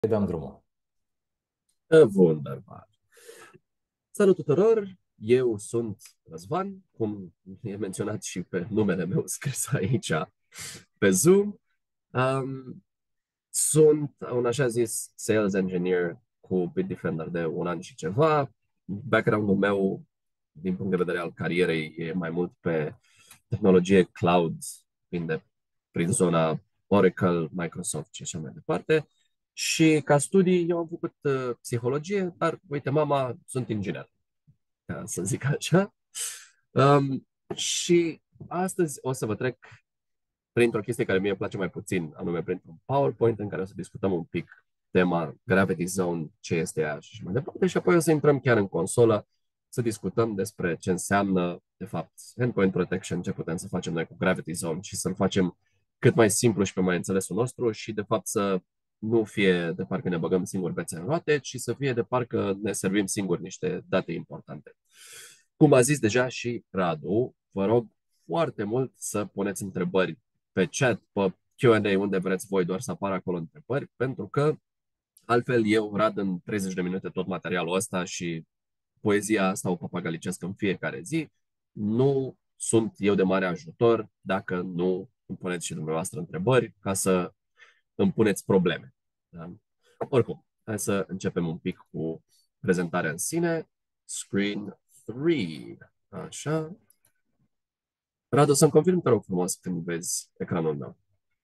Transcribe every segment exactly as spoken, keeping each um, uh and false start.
Dăm drumul. Wunderbar. Salut tuturor! Eu sunt Răzvan, cum e menționat și pe numele meu scris aici pe Zoom. Um, sunt un așa zis sales engineer cu Bitdefender de un an și ceva. Background-ul meu, din punct de vedere al carierei, e mai mult pe tehnologie cloud, prin, de, prin zona Oracle, Microsoft și așa mai departe. Și ca studii, eu am făcut uh, psihologie, dar, uite, mama, sunt inginer, ca să zic așa. Um, și astăzi o să vă trec printr-o chestie care mie îmi place mai puțin, anume printr-un PowerPoint în care o să discutăm un pic tema Gravity Zone, ce este ea și mai departe, și apoi o să intrăm chiar în consolă să discutăm despre ce înseamnă, de fapt, endpoint protection, ce putem să facem noi cu Gravity Zone și să-l facem cât mai simplu și pe mai înțelesul nostru și, de fapt, să nu fie de parcă ne băgăm singuri bețe în roate, ci să fie de parcă ne servim singuri niște date importante. Cum a zis deja și Radu, vă rog foarte mult să puneți întrebări pe chat, pe Q and A, unde vreți voi, doar să apară acolo întrebări, pentru că altfel eu rad în treizeci de minute tot materialul ăsta și poezia asta o papagalicesc în fiecare zi. Nu sunt eu de mare ajutor dacă nu îmi puneți și dumneavoastră întrebări ca să îmi puneți probleme. Da? Oricum, hai să începem un pic cu prezentarea în sine. Screen trei. Așa. Radu, să-mi confirm, te rog frumos, când vezi ecranul meu.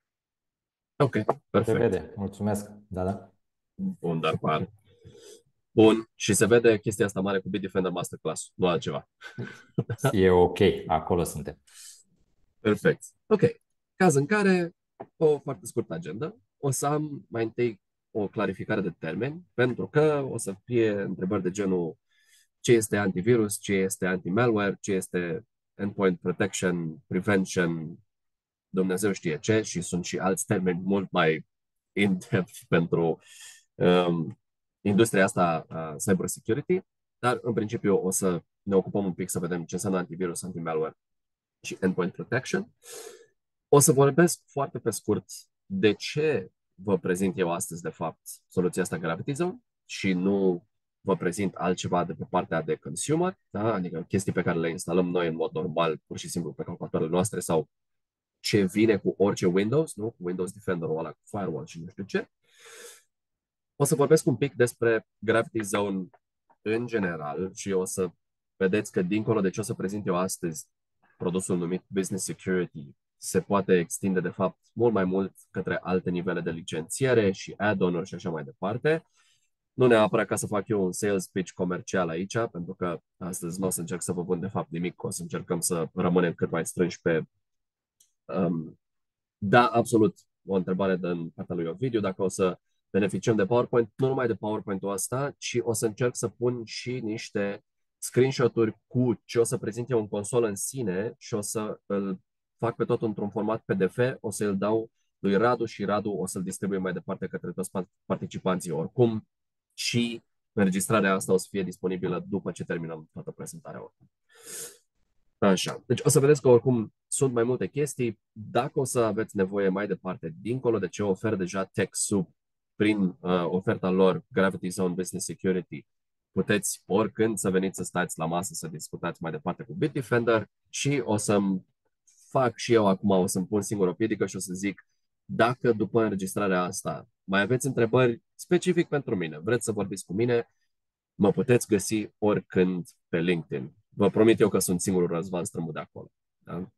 Ok, Se perfect. vede. Mulțumesc. Da, da. Bun, dar par. Bun, și se vede chestia asta mare cu Bitdefender Masterclass, nu altceva. E ok. Acolo suntem. Perfect. Ok. Caz în care, o foarte scurtă agenda, o să am mai întâi o clarificare de termeni, pentru că o să fie întrebări de genul ce este antivirus, ce este anti-malware, ce este endpoint protection, prevention, Dumnezeu știe ce, și sunt și alți termeni mult mai in-depth pentru um, industria asta a cybersecurity, dar în principiu o să ne ocupăm un pic să vedem ce înseamnă antivirus, anti-malware și endpoint protection. O să vorbesc foarte pe scurt de ce vă prezint eu astăzi, de fapt, soluția asta Gravity Zone și nu vă prezint altceva de pe partea de consumer, da? Adică chestii pe care le instalăm noi în mod normal, pur și simplu pe calculatoarele noastre sau ce vine cu orice Windows, nu? Cu Windows Defender-ul ăla, cu firewall și nu știu ce. O să vorbesc un pic despre Gravity Zone în general și o să vedeți că dincolo de ce o să prezint eu astăzi, produsul numit Business Security se poate extinde de fapt mult mai mult către alte nivele de licențiere și add-on-uri și așa mai departe. Nu neapărat ca să fac eu un sales pitch comercial aici, pentru că astăzi nu o să încerc să vă vând de fapt nimic, o să încercăm să rămânem cât mai strânși pe um, da, absolut. O întrebare din partea lui Ovidiu, dacă o să beneficiem de PowerPoint, nu numai de PowerPoint-ul ăsta, ci o să încerc să pun și niște screenshot-uri cu ce o să prezint eu în consolă în sine și o să îl fac pe tot într-un format P D F, o să îl dau lui Radu și Radu o să-l distribuie mai departe către toți participanții oricum și înregistrarea asta o să fie disponibilă după ce terminăm toată prezentarea oricum. Așa. Deci o să vedeți că oricum sunt mai multe chestii. Dacă o să aveți nevoie mai departe, dincolo de ce oferă deja TechSoup prin uh, oferta lor Gravity Zone Business Security, puteți oricând să veniți să stați la masă să discutați mai departe cu Bitdefender și o să-mi fac și eu acum, o să-mi pun singur o piedică și o să zic dacă după înregistrarea asta mai aveți întrebări specific pentru mine, vreți să vorbiți cu mine, mă puteți găsi oricând pe LinkedIn. Vă promit eu că sunt singurul Răzvan Strămu de acolo. Da?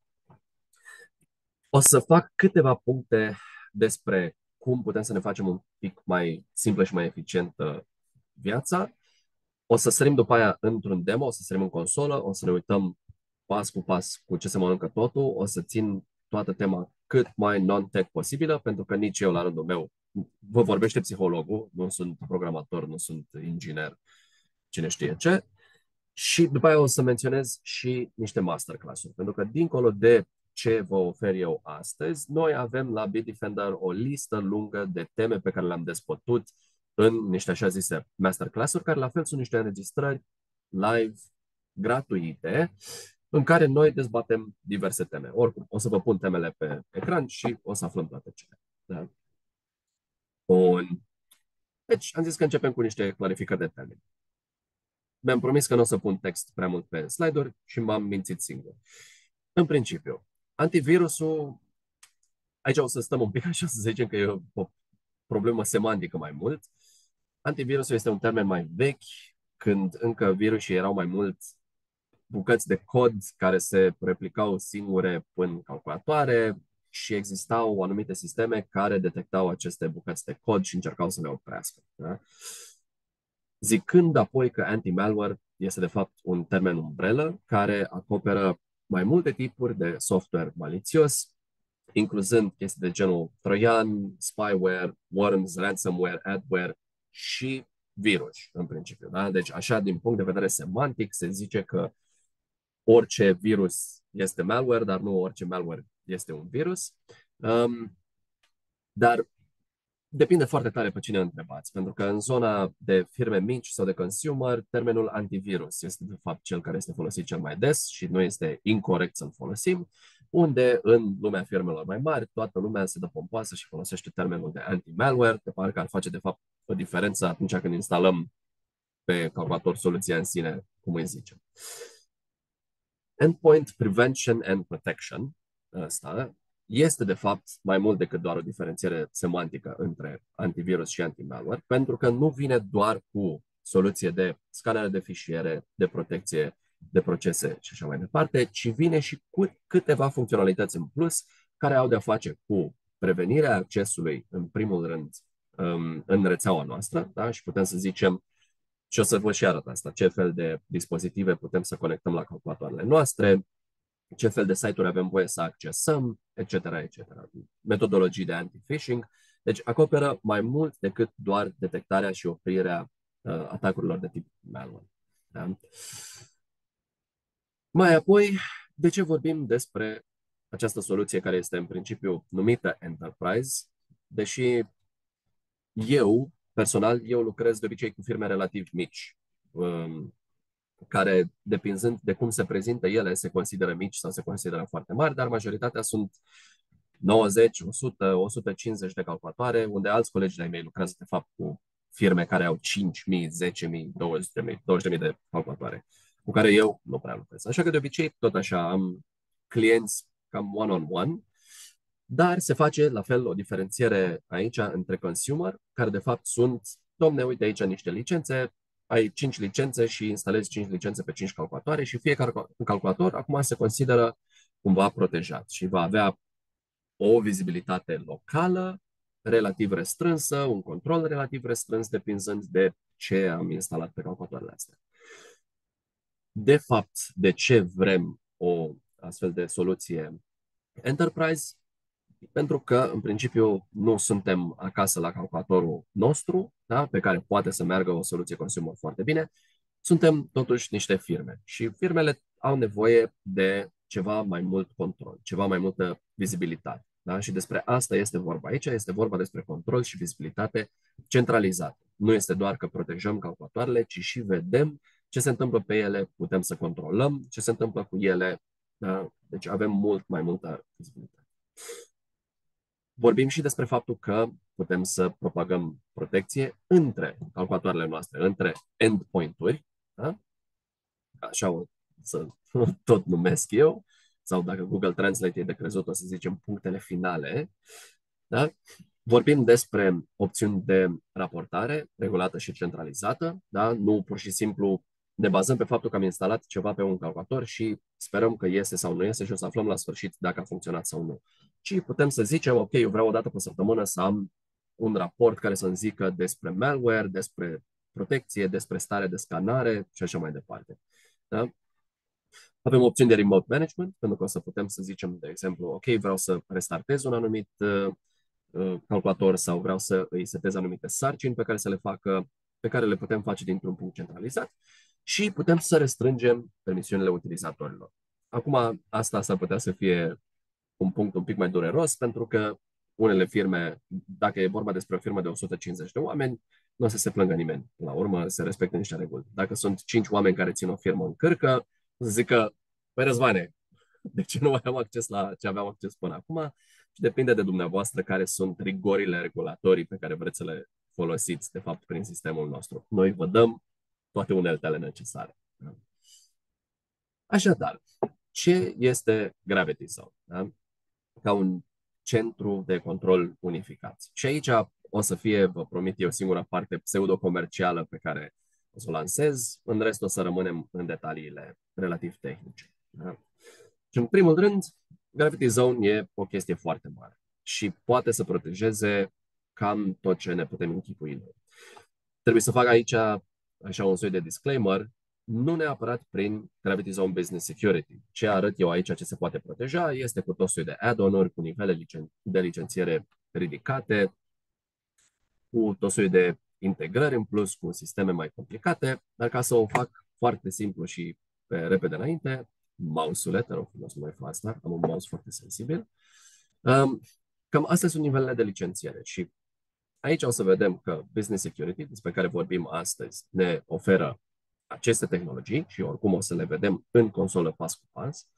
O să fac câteva puncte despre cum putem să ne facem un pic mai simplă și mai eficientă viața. O să sărim după aia într-un demo, o să sărim în consolă, o să ne uităm pas cu pas cu ce se mănâncă totul, o să țin toată tema cât mai non-tech posibilă, pentru că nici eu, la rândul meu, vă vorbește psihologul, nu sunt programator, nu sunt inginer, cine știe ce. Și după aia o să menționez și niște masterclass-uri, pentru că dincolo de ce vă ofer eu astăzi, noi avem la Bitdefender o listă lungă de teme pe care le-am despătut în niște așa zise masterclass-uri, care la fel sunt niște înregistrări live gratuite, în care noi dezbatem diverse teme. Oricum, o să vă pun temele pe ecran și o să aflăm toate cele. Da? Bun. Deci am zis că începem cu niște clarificări de termeni. Mi-am promis că nu o să pun text prea mult pe slide-uri și m-am mințit singur. În principiu, antivirusul, aici o să stăm un pic așa să zicem că e o problemă semantică mai mult. Antivirusul este un termen mai vechi, când încă virusii erau mai mult bucăți de cod care se replicau singure în calculatoare și existau anumite sisteme care detectau aceste bucăți de cod și încercau să le oprească. Da? Zicând apoi că anti-malware este de fapt un termen umbrelă care acoperă mai multe tipuri de software malițios, incluzând chestii de genul troian, spyware, worms, ransomware, adware și virus, în principiu. Da? Deci, așa, din punct de vedere semantic, se zice că orice virus este malware, dar nu orice malware este un virus. Um, dar depinde foarte tare pe cine întrebați, pentru că în zona de firme mici sau de consumer, termenul antivirus este de fapt cel care este folosit cel mai des și nu este incorrect să-l folosim, unde în lumea firmelor mai mari, toată lumea se dă pompoasă și folosește termenul de anti-malware, de parcă ar face de fapt o diferență atunci când instalăm pe calculator soluția în sine, cum îi zicem. Endpoint Prevention and Protection, ăsta, este de fapt mai mult decât doar o diferențiere semantică între antivirus și anti-malware, pentru că nu vine doar cu soluție de scanare de fișiere, de protecție de procese și așa mai departe, ci vine și cu câteva funcționalități în plus care au de-a face cu prevenirea accesului, în primul rând, în rețeaua noastră, da? Și putem să zicem, și o să vă și arăt asta, ce fel de dispozitive putem să conectăm la calculatoarele noastre, ce fel de site-uri avem voie să accesăm, et cetera, et cetera. Metodologii de anti-phishing. Deci acoperă mai mult decât doar detectarea și oprirea uh, atacurilor de tip malware. Da? Mai apoi, de ce vorbim despre această soluție care este în principiu numită Enterprise, deși eu, personal, eu lucrez de obicei cu firme relativ mici, um, care, depinzând de cum se prezintă ele, se consideră mici sau se consideră foarte mari, dar majoritatea sunt nouăzeci, o sută, o sută cincizeci de calculatoare, unde alți colegi de-ai mei lucrează, de fapt, cu firme care au cinci mii, zece mii, douăzeci de mii, douăzeci de mii de calculatoare, cu care eu nu prea lucrez. Așa că, de obicei, tot așa, am clienți cam one-on-one, dar se face, la fel, o diferențiere aici între consumer, care, de fapt, sunt, domne, uite aici niște licențe, ai cinci licențe și instalezi cinci licențe pe cinci calculatoare și fiecare calculator acum se consideră cumva protejat și va avea o vizibilitate locală relativ restrânsă, un control relativ restrâns, depinzând de ce am instalat pe calculatoarele astea. De fapt, de ce vrem o astfel de soluție Enterprise? Pentru că, în principiu, nu suntem acasă la calculatorul nostru, da, pe care poate să meargă o soluție consumer foarte bine. Suntem totuși niște firme și firmele au nevoie de ceva mai mult control, ceva mai multă vizibilitate. Da? Și despre asta este vorba aici, este vorba despre control și vizibilitate centralizată. Nu este doar că protejăm calculatoarele, ci și vedem ce se întâmplă pe ele, putem să controlăm ce se întâmplă cu ele. Da? Deci avem mult mai multă vizibilitate. Vorbim și despre faptul că putem să propagăm protecție între calculatoarele noastre, între endpoint-uri, da? Așa o să tot numesc eu, sau dacă Google Translate e de crezut, o să zicem punctele finale. Da? Vorbim despre opțiuni de raportare regulată și centralizată, da? Nu pur și simplu ne bazăm pe faptul că am instalat ceva pe un calculator și sperăm că iese sau nu iese și o să aflăm la sfârșit dacă a funcționat sau nu. Ci putem să zicem, ok, eu vreau o dată pe săptămână să am un raport care să-mi zică despre malware, despre protecție, despre stare de scanare și așa mai departe. Da? Avem opțiuni de remote management, pentru că o să putem să zicem, de exemplu, ok, vreau să restartez un anumit uh, calculator sau vreau să îi setez anumite sarcini pe care să le facă, pe care le putem face dintr-un punct centralizat și putem să restrângem permisiunile utilizatorilor. Acum, asta s-ar putea să fie un punct un pic mai dureros, pentru că unele firme, dacă e vorba despre o firmă de o sută cincizeci de oameni, nu o să se plângă nimeni. La urmă, se respectă niște reguli. Dacă sunt cinci oameni care țin o firmă în cârcă, o să zică, păi Răzvane, de ce nu mai am acces la ce aveam acces până acum? Și depinde de dumneavoastră care sunt rigorile regulatorii pe care vreți să le folosiți, de fapt, prin sistemul nostru. Noi vă dăm toate uneltele necesare. Da? Așadar, ce este Gravity Zone? Da? Ca un centru de control unificat. Și aici o să fie, vă promit eu, singura parte pseudo-comercială pe care o să o lansez. În rest o să rămânem în detaliile relativ tehnice. Da? Și în primul rând, Gravity Zone e o chestie foarte mare și poate să protejeze cam tot ce ne putem închipui noi. Trebuie să fac aici așa un soi de disclaimer, nu neapărat prin Gravity Zone Business Security. Ce arăt eu aici ce se poate proteja este cu tot soiul de add-on-uri, cu nivele licen- de licențiere ridicate, cu tot soiul de integrări în plus, cu sisteme mai complicate, dar ca să o fac foarte simplu și pe repede înainte, mouse-ule, te rog frumos, nu mai fac asta, am un mouse foarte sensibil. Um, cam astea sunt nivelele de licențiere și aici o să vedem că Business Security, despre care vorbim astăzi, ne oferă aceste tehnologii și oricum o să le vedem în consolă pas cu pas,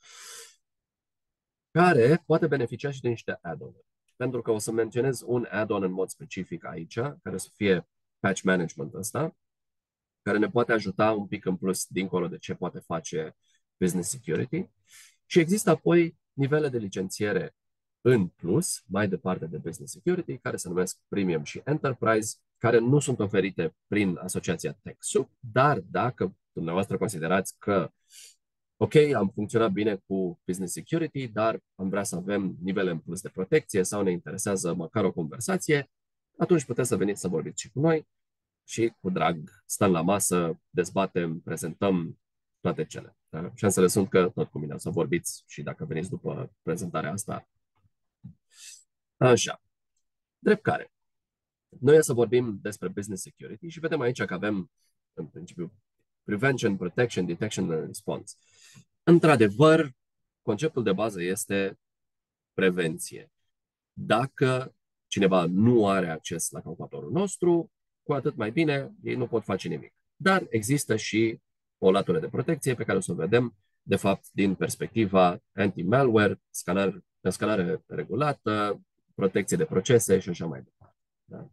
care poate beneficia și de niște add-on-uri. Pentru că o să menționez un add-on în mod specific aici, care să fie patch management ăsta, care ne poate ajuta un pic în plus dincolo de ce poate face Business Security. Și există apoi nivele de licențiere în plus, mai departe de Business Security, care se numesc Premium și Enterprise, care nu sunt oferite prin asociația TechSoup, dar dacă dumneavoastră considerați că ok, am funcționat bine cu Business Security, dar am vrea să avem nivele în plus de protecție sau ne interesează măcar o conversație, atunci puteți să veniți să vorbiți și cu noi și cu drag stăm la masă, dezbatem, prezentăm toate cele. Da? Șansele sunt că tot cu mine o să vorbiți și dacă veniți după prezentarea asta. Așa. Drept care, noi o să vorbim despre Business Security și vedem aici că avem, în principiu, Prevention, Protection, Detection and Response. Într-adevăr, conceptul de bază este prevenție. Dacă cineva nu are acces la calculatorul nostru, cu atât mai bine, ei nu pot face nimic. Dar există și o latură de protecție pe care o să o vedem, de fapt, din perspectiva anti-malware, scanare, scanare regulată, protecție de procese și așa mai departe. Da?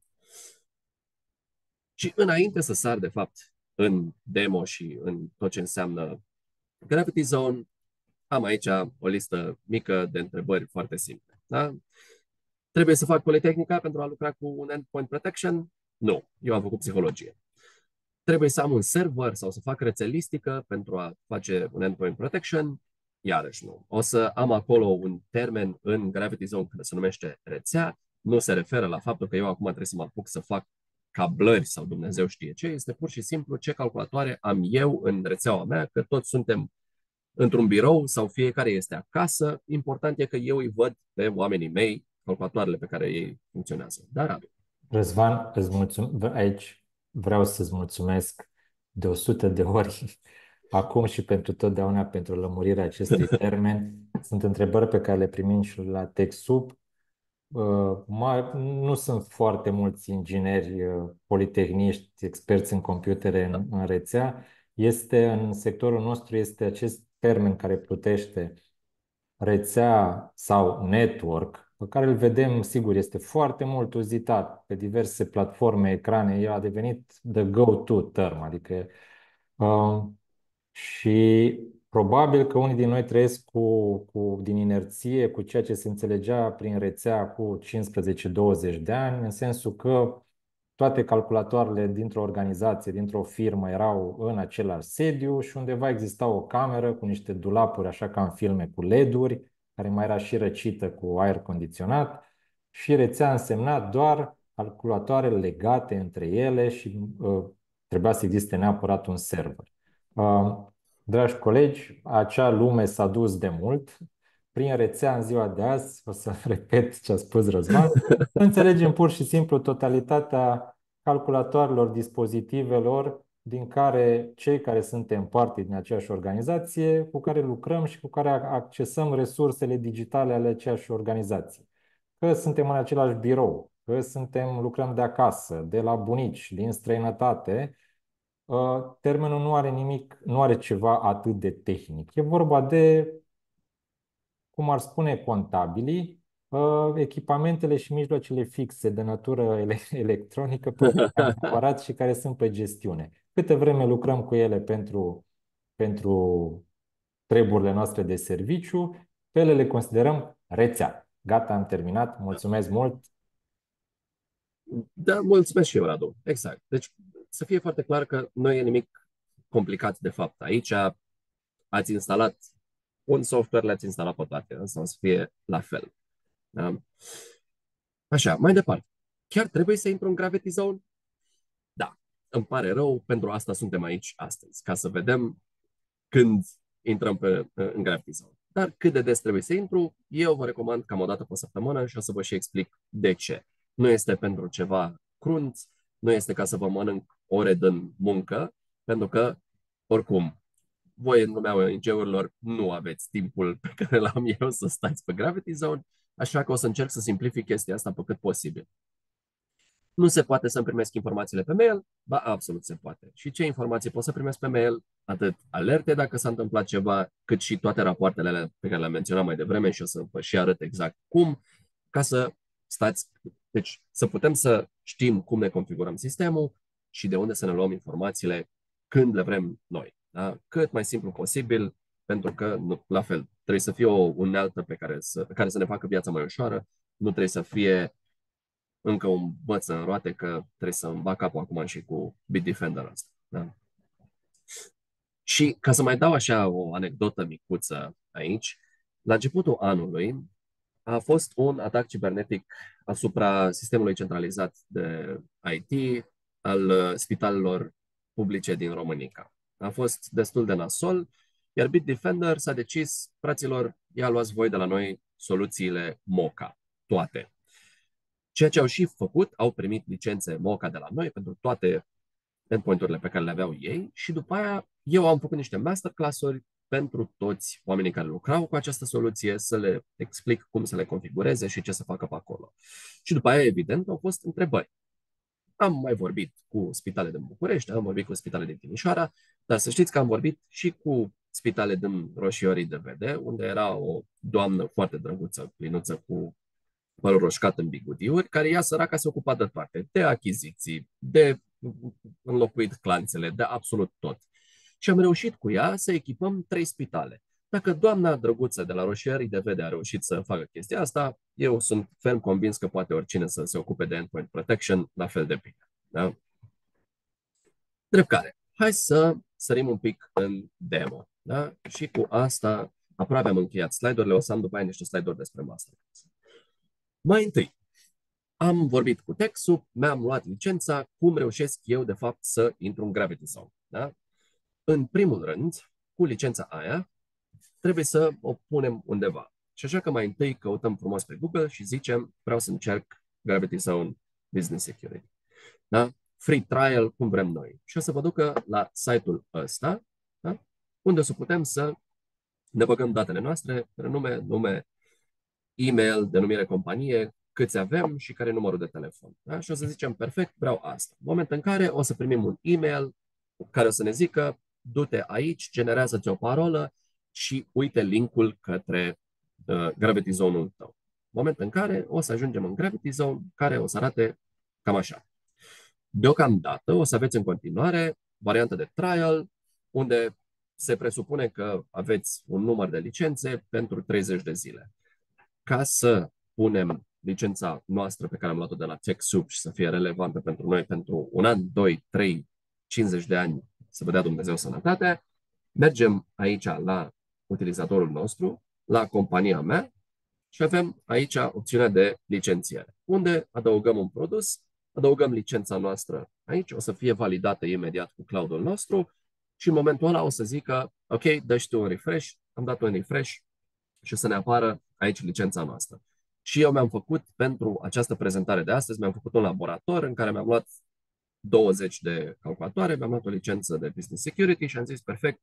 Și înainte să sar, de fapt, în demo și în tot ce înseamnă Gravity Zone, am aici o listă mică de întrebări foarte simple. Da? Trebuie să fac Politehnica pentru a lucra cu un endpoint protection? Nu, eu am făcut psihologie. Trebuie să am un server sau să fac rețelistică pentru a face un endpoint protection? Iarăși nu. O să am acolo un termen în Gravity Zone care se numește rețea, nu se referă la faptul că eu acum trebuie să mă apuc să fac cablări sau Dumnezeu știe ce, este pur și simplu ce calculatoare am eu în rețeaua mea, că toți suntem într-un birou sau fiecare este acasă. Important e că eu îi văd pe oamenii mei calculatoarele pe care ei funcționează. Dar, Radu. Răzvan, îți mulțum... aici vreau să-ți mulțumesc de o sută de ori acum și pentru totdeauna pentru lămurirea acestui termen. Sunt întrebări pe care le primim și la TechSoup. Uh, mai, nu sunt foarte mulți ingineri uh, politehniști, experți în computere în, în rețea. Este în sectorul nostru este acest termen care plutește rețea sau network, pe care îl vedem, sigur, este foarte mult uzitat pe diverse platforme, ecrane. El a devenit the go-to term, adică uh, și probabil că unii din noi trăiesc cu, cu, din inerție cu ceea ce se înțelegea prin rețea cu cincisprezece douăzeci de ani, în sensul că toate calculatoarele dintr-o organizație, dintr-o firmă erau în același sediu și undeva exista o cameră cu niște dulapuri, așa ca în filme, cu L E D-uri, care mai era și răcită cu aer condiționat și rețea însemna doar calculatoare legate între ele și uh, trebuia să existe neapărat un server. Uh, Dragi colegi, acea lume s-a dus de mult. Prin rețea în ziua de azi, o să repet ce a spus Răzvan, înțelegem pur și simplu totalitatea calculatoarelor, dispozitivelor din care cei care suntem parte din aceeași organizație, cu care lucrăm și cu care accesăm resursele digitale ale aceeași organizații. Că suntem în același birou, că suntem, lucrăm de acasă, de la bunici, din străinătate, termenul nu are nimic, nu are ceva atât de tehnic. E vorba de, cum ar spune contabilii, uh, echipamentele și mijloacele fixe de natură ele electronică pe care le-am cumpărat și care sunt pe gestiune. Câte vreme lucrăm cu ele pentru, pentru treburile noastre de serviciu, pe ele le considerăm rețea. Gata, am terminat. Mulțumesc mult. Da, mulțumesc și eu, Radu. Exact. Deci, să fie foarte clar că nu e nimic complicat de fapt. Aici ați instalat un software, le-ați instalat pe toate, însă o să fie la fel. Da? Așa, mai departe. Chiar trebuie să intru în Gravity Zone? Da. Îmi pare rău, pentru asta suntem aici astăzi, ca să vedem când intrăm pe, în Gravity Zone. Dar cât de des trebuie să intru, eu vă recomand cam o dată pe săptămână și o să vă și explic de ce. Nu este pentru ceva crunt, nu este ca să vă mănânc ore din muncă, pentru că, oricum, voi în lumea O N G-urilor nu aveți timpul pe care l-am eu să stați pe Gravity Zone, așa că o să încerc să simplific chestia asta pe cât posibil. Nu se poate să-mi primesc informațiile pe mail? Ba, absolut se poate. Și ce informații pot să primesc pe mail? Atât alerte dacă s-a întâmplat ceva, cât și toate rapoartele alea pe care le-am menționat mai devreme și o să vă și arăt exact cum, ca să stați, deci să putem să știm cum ne configurăm sistemul și de unde să ne luăm informațiile când le vrem noi. Da? Cât mai simplu posibil, pentru că, nu, la fel, trebuie să fie o unealtă pe care să, care să ne facă viața mai ușoară, nu trebuie să fie încă un băț în roate că trebuie să îmi bag capul acum și cu Bitdefender asta. Da? Și ca să mai dau așa o anecdotă micuță aici, la începutul anului a fost un atac cibernetic asupra sistemului centralizat de I T al spitalelor publice din România. A fost destul de nasol, iar Bitdefender s-a decis, fraților, ia luați voi de la noi soluțiile Moca, toate. Ceea ce au și făcut, au primit licențe Moca de la noi pentru toate endpoint-urile pe care le aveau ei și după aia eu am făcut niște masterclass-uri pentru toți oamenii care lucrau cu această soluție, să le explic cum să le configureze și ce să facă pe acolo. Și după aia, evident, au fost întrebări. Am mai vorbit cu spitale din București, am vorbit cu spitale din Timișoara, dar să știți că am vorbit și cu spitale din Roșiorii de Vede, unde era o doamnă foarte drăguță, plinuță, cu părul roșcat în bigudiuri, care ea săraca se ocupa de toate, de achiziții, de înlocuit clanțele, de absolut tot. Și am reușit cu ea să echipăm trei spitale. Dacă doamna drăguță de la Roșiorii de Vede a reușit să facă chestia asta, eu sunt ferm convins că poate oricine să se ocupe de endpoint protection la fel de bine. Da? Drept care, hai să sărim un pic în demo. Da? Și cu asta aproape am încheiat slide-urile, o să am după aia niște slide-uri despre masterclass. Mai întâi, am vorbit cu Texul, mi-am luat licența, cum reușesc eu, de fapt, să intru în Gravity Zone. Da? În primul rând, cu licența aia, trebuie să o punem undeva. Și așa că mai întâi căutăm frumos pe Google și zicem, vreau să încerc Gravity Zone Business Security. Da? Free trial, cum vrem noi. Și o să vă ducă la site-ul ăsta, da? Unde o să putem să ne băgăm datele noastre, prenume, nume, e-mail, denumire companie, câți avem și care e numărul de telefon. Da? Și o să zicem, perfect, vreau asta. În momentul în care o să primim un e-mail care o să ne zică, du-te aici, generează-ți o parolă și uite linkul către uh, Gravity Zone-ul tău. În momentul în care o să ajungem în Gravity Zone, care o să arate cam așa. Deocamdată o să aveți în continuare varianta de trial, unde se presupune că aveți un număr de licențe pentru treizeci de zile. Ca să punem licența noastră pe care am luat-o de la TechSoup și să fie relevantă pentru noi pentru un an, doi, trei, cincizeci de ani, să vă dea Dumnezeu sănătate, mergem aici la utilizatorul nostru, la compania mea și avem aici opțiunea de licențiere, unde adăugăm un produs, adăugăm licența noastră aici, o să fie validată imediat cu cloud-ul nostru și în momentul ăla o să zică, ok, dă-și tu un refresh, am dat un refresh și o să ne apară aici licența noastră. Și eu mi-am făcut, pentru această prezentare de astăzi, mi-am făcut un laborator în care mi-am luat douăzeci de calculatoare, mi-am luat o licență de Business Security și am zis, perfect,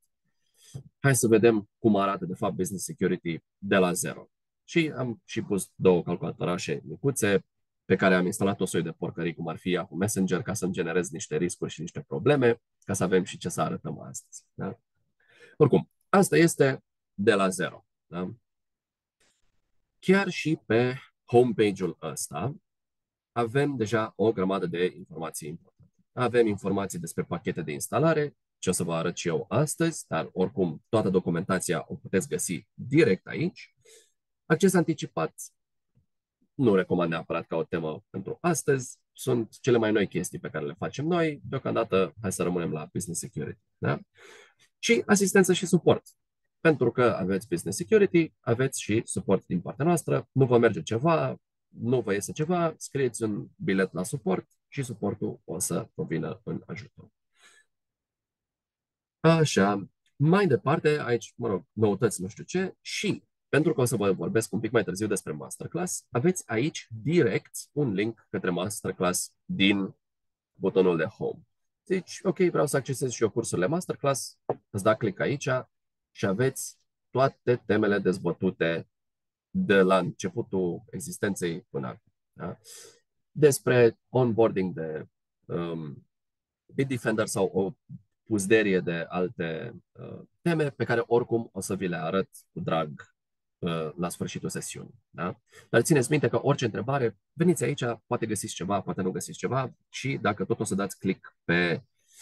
hai să vedem cum arată de fapt Business Security de la zero. Și am și pus două calculatorașe micuțe pe care am instalat o soi de porcării, cum ar fi Yahoo Messenger, ca să-mi generez niște riscuri și niște probleme, ca să avem și ce să arătăm astăzi. Da? Oricum, asta este de la zero. Da? Chiar și pe homepage-ul ăsta avem deja o grămadă de informații importante. Avem informații despre pachete de instalare, ce o să vă arăt și eu astăzi, dar oricum toată documentația o puteți găsi direct aici. Acces anticipat, nu recomand neapărat ca o temă pentru astăzi, sunt cele mai noi chestii pe care le facem noi. Deocamdată, hai să rămânem la business security. Da? Și asistență și suport. Pentru că aveți business security, aveți și suport din partea noastră. Nu vă merge ceva, nu vă iese ceva, scrieți un bilet la suport și suportul o să vă vină în ajutor. Așa, mai departe, aici, mă rog, noutăți, nu știu ce, și pentru că o să vă vorbesc un pic mai târziu despre masterclass, aveți aici direct un link către masterclass din butonul de home. Deci, ok, vreau să accesez și eu cursurile masterclass, îți da click aici și aveți toate temele dezbătute de la începutul existenței până acum. Da? Despre onboarding de um, Bitdefender sau o puzderie de alte uh, teme pe care oricum o să vi le arăt cu drag uh, la sfârșitul sesiunii. Da? Dar țineți minte că orice întrebare, veniți aici, poate găsiți ceva, poate nu găsiți ceva și dacă tot o să dați click pe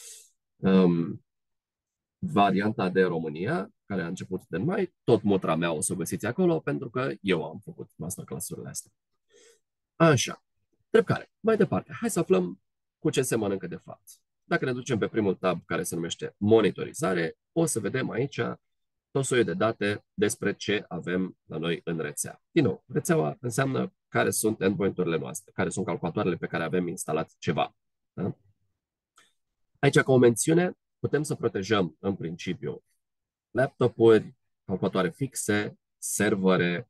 um, varianta de România, care a început de mai, tot mutra mea o să o găsiți acolo, pentru că eu am făcut masterclass-urile astea. Așa, drept care, mai departe, hai să aflăm cu ce se mănâncă de fapt. Dacă ne ducem pe primul tab care se numește monitorizare, o să vedem aici tot soiul de date despre ce avem la noi în rețea. Din nou, rețeaua înseamnă care sunt endpoint-urile noastre, care sunt calculatoarele pe care avem instalat ceva. Da? Aici, ca o mențiune, putem să protejăm în principiu laptopuri, calculatoare fixe, servere,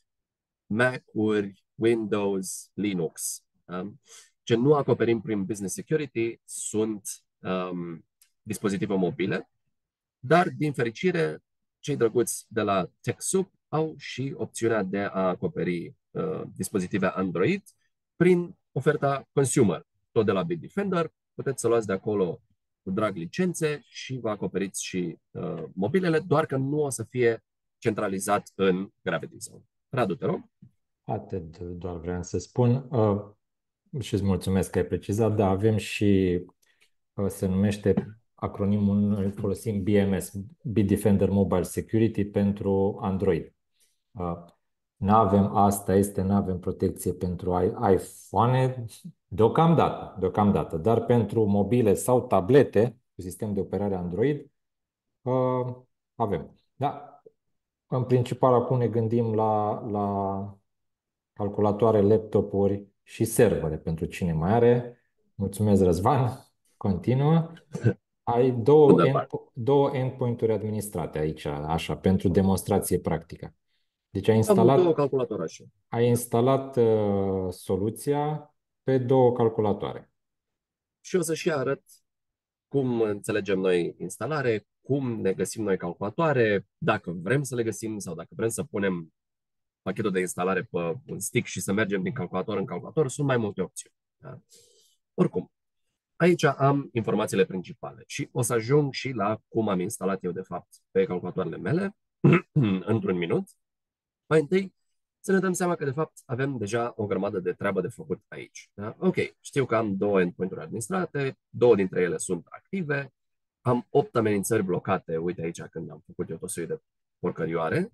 Mac-uri, Windows, Linux. Da? Ce nu acoperim prin Business Security sunt um, dispozitive mobile, dar, din fericire, cei drăguți de la TechSoup au și opțiunea de a acoperi uh, dispozitive Android prin oferta consumer. Tot de la Bitdefender, puteți să luați de acolo cu drag licențe și vă acoperiți și uh, mobilele, doar că nu o să fie centralizat în Gravity Zone. Radu, te rog. Atât doar vreau să spun uh, și îți mulțumesc că ai precizat, dar avem și, uh, se numește acronimul, îl folosim B M S, Bitdefender Mobile Security pentru Android. Uh, nu avem, asta este, nu avem protecție pentru iPhone deocamdată, deocamdată, dar pentru mobile sau tablete cu sistem de operare Android uh, avem. Da, în principal acum ne gândim la, la calculatoare, laptopuri și servere pentru cine mai are. Mulțumesc, Răzvan. Continuă. Ai două, end, două endpoint-uri administrate aici, așa, pentru demonstrație practică. Deci ai instalat, Am două calculatoare așa. ai instalat uh, soluția pe două calculatoare. Și o să și arăt cum înțelegem noi instalare, cum ne găsim noi calculatoare, dacă vrem să le găsim sau dacă vrem să punem pachetul de instalare pe un stick și să mergem din calculator în calculator, sunt mai multe opțiuni. Da? Oricum, aici am informațiile principale și o să ajung și la cum am instalat eu, de fapt, pe calculatoarele mele într-un minut. Mai întâi, să ne dăm seama că, de fapt, avem deja o grămadă de treabă de făcut aici. Da? Ok, știu că am două endpoint-uri administrate, două dintre ele sunt active, am opt amenințări blocate, uite aici când am făcut eu tot soiul de porcărioare,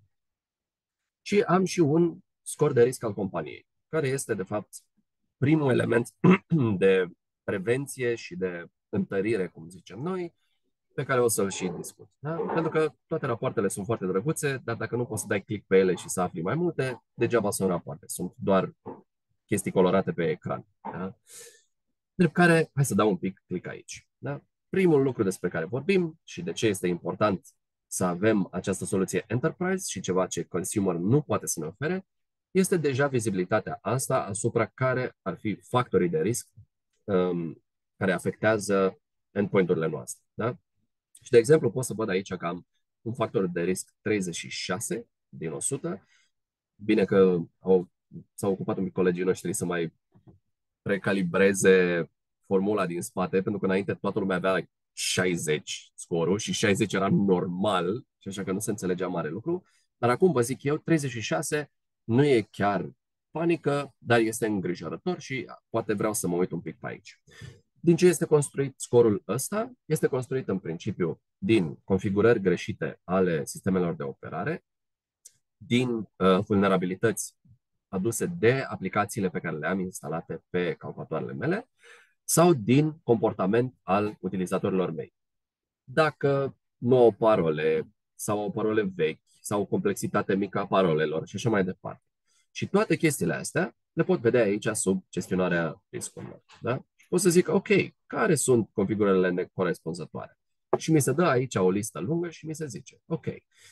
și am și un scor de risc al companiei, care este, de fapt, primul element de prevenție și de întărire, cum zicem noi, pe care o să-l și discut. Da? Pentru că toate rapoartele sunt foarte drăguțe, dar dacă nu poți să dai click pe ele și să afli mai multe, degeaba sunt rapoarte. Sunt doar chestii colorate pe ecran. Da? Drept care, hai să dau un pic click aici. Da? Primul lucru despre care vorbim și de ce este important să avem această soluție Enterprise și ceva ce consumer nu poate să ne ofere, este deja vizibilitatea asta asupra care ar fi factorii de risc um, care afectează endpoint-urile noastre. Da? Și, de exemplu, pot să văd aici că am un factor de risc treizeci și șase din o sută. Bine că au, s-au ocupat un pic colegii noștri să mai recalibreze formula din spate, pentru că înainte toată lumea avea like șaizeci scorul și șaizeci era normal, și așa că nu se înțelegea mare lucru. Dar acum vă zic eu, treizeci și șase nu e chiar panică, dar este îngrijorător și poate vreau să mă uit un pic pe aici. Din ce este construit scorul ăsta? Este construit în principiu din configurări greșite ale sistemelor de operare, din uh, vulnerabilități aduse de aplicațiile pe care le am instalate pe calculatoarele mele sau din comportament al utilizatorilor mei. Dacă nu au parole sau au parole vechi sau o complexitate mică a parolelor și așa mai departe. Și toate chestiile astea le pot vedea aici sub gestionarea riscurilor. Da? Și pot să zic, ok, care sunt configurările necorespunzătoare? Și mi se dă aici o listă lungă și mi se zice, ok,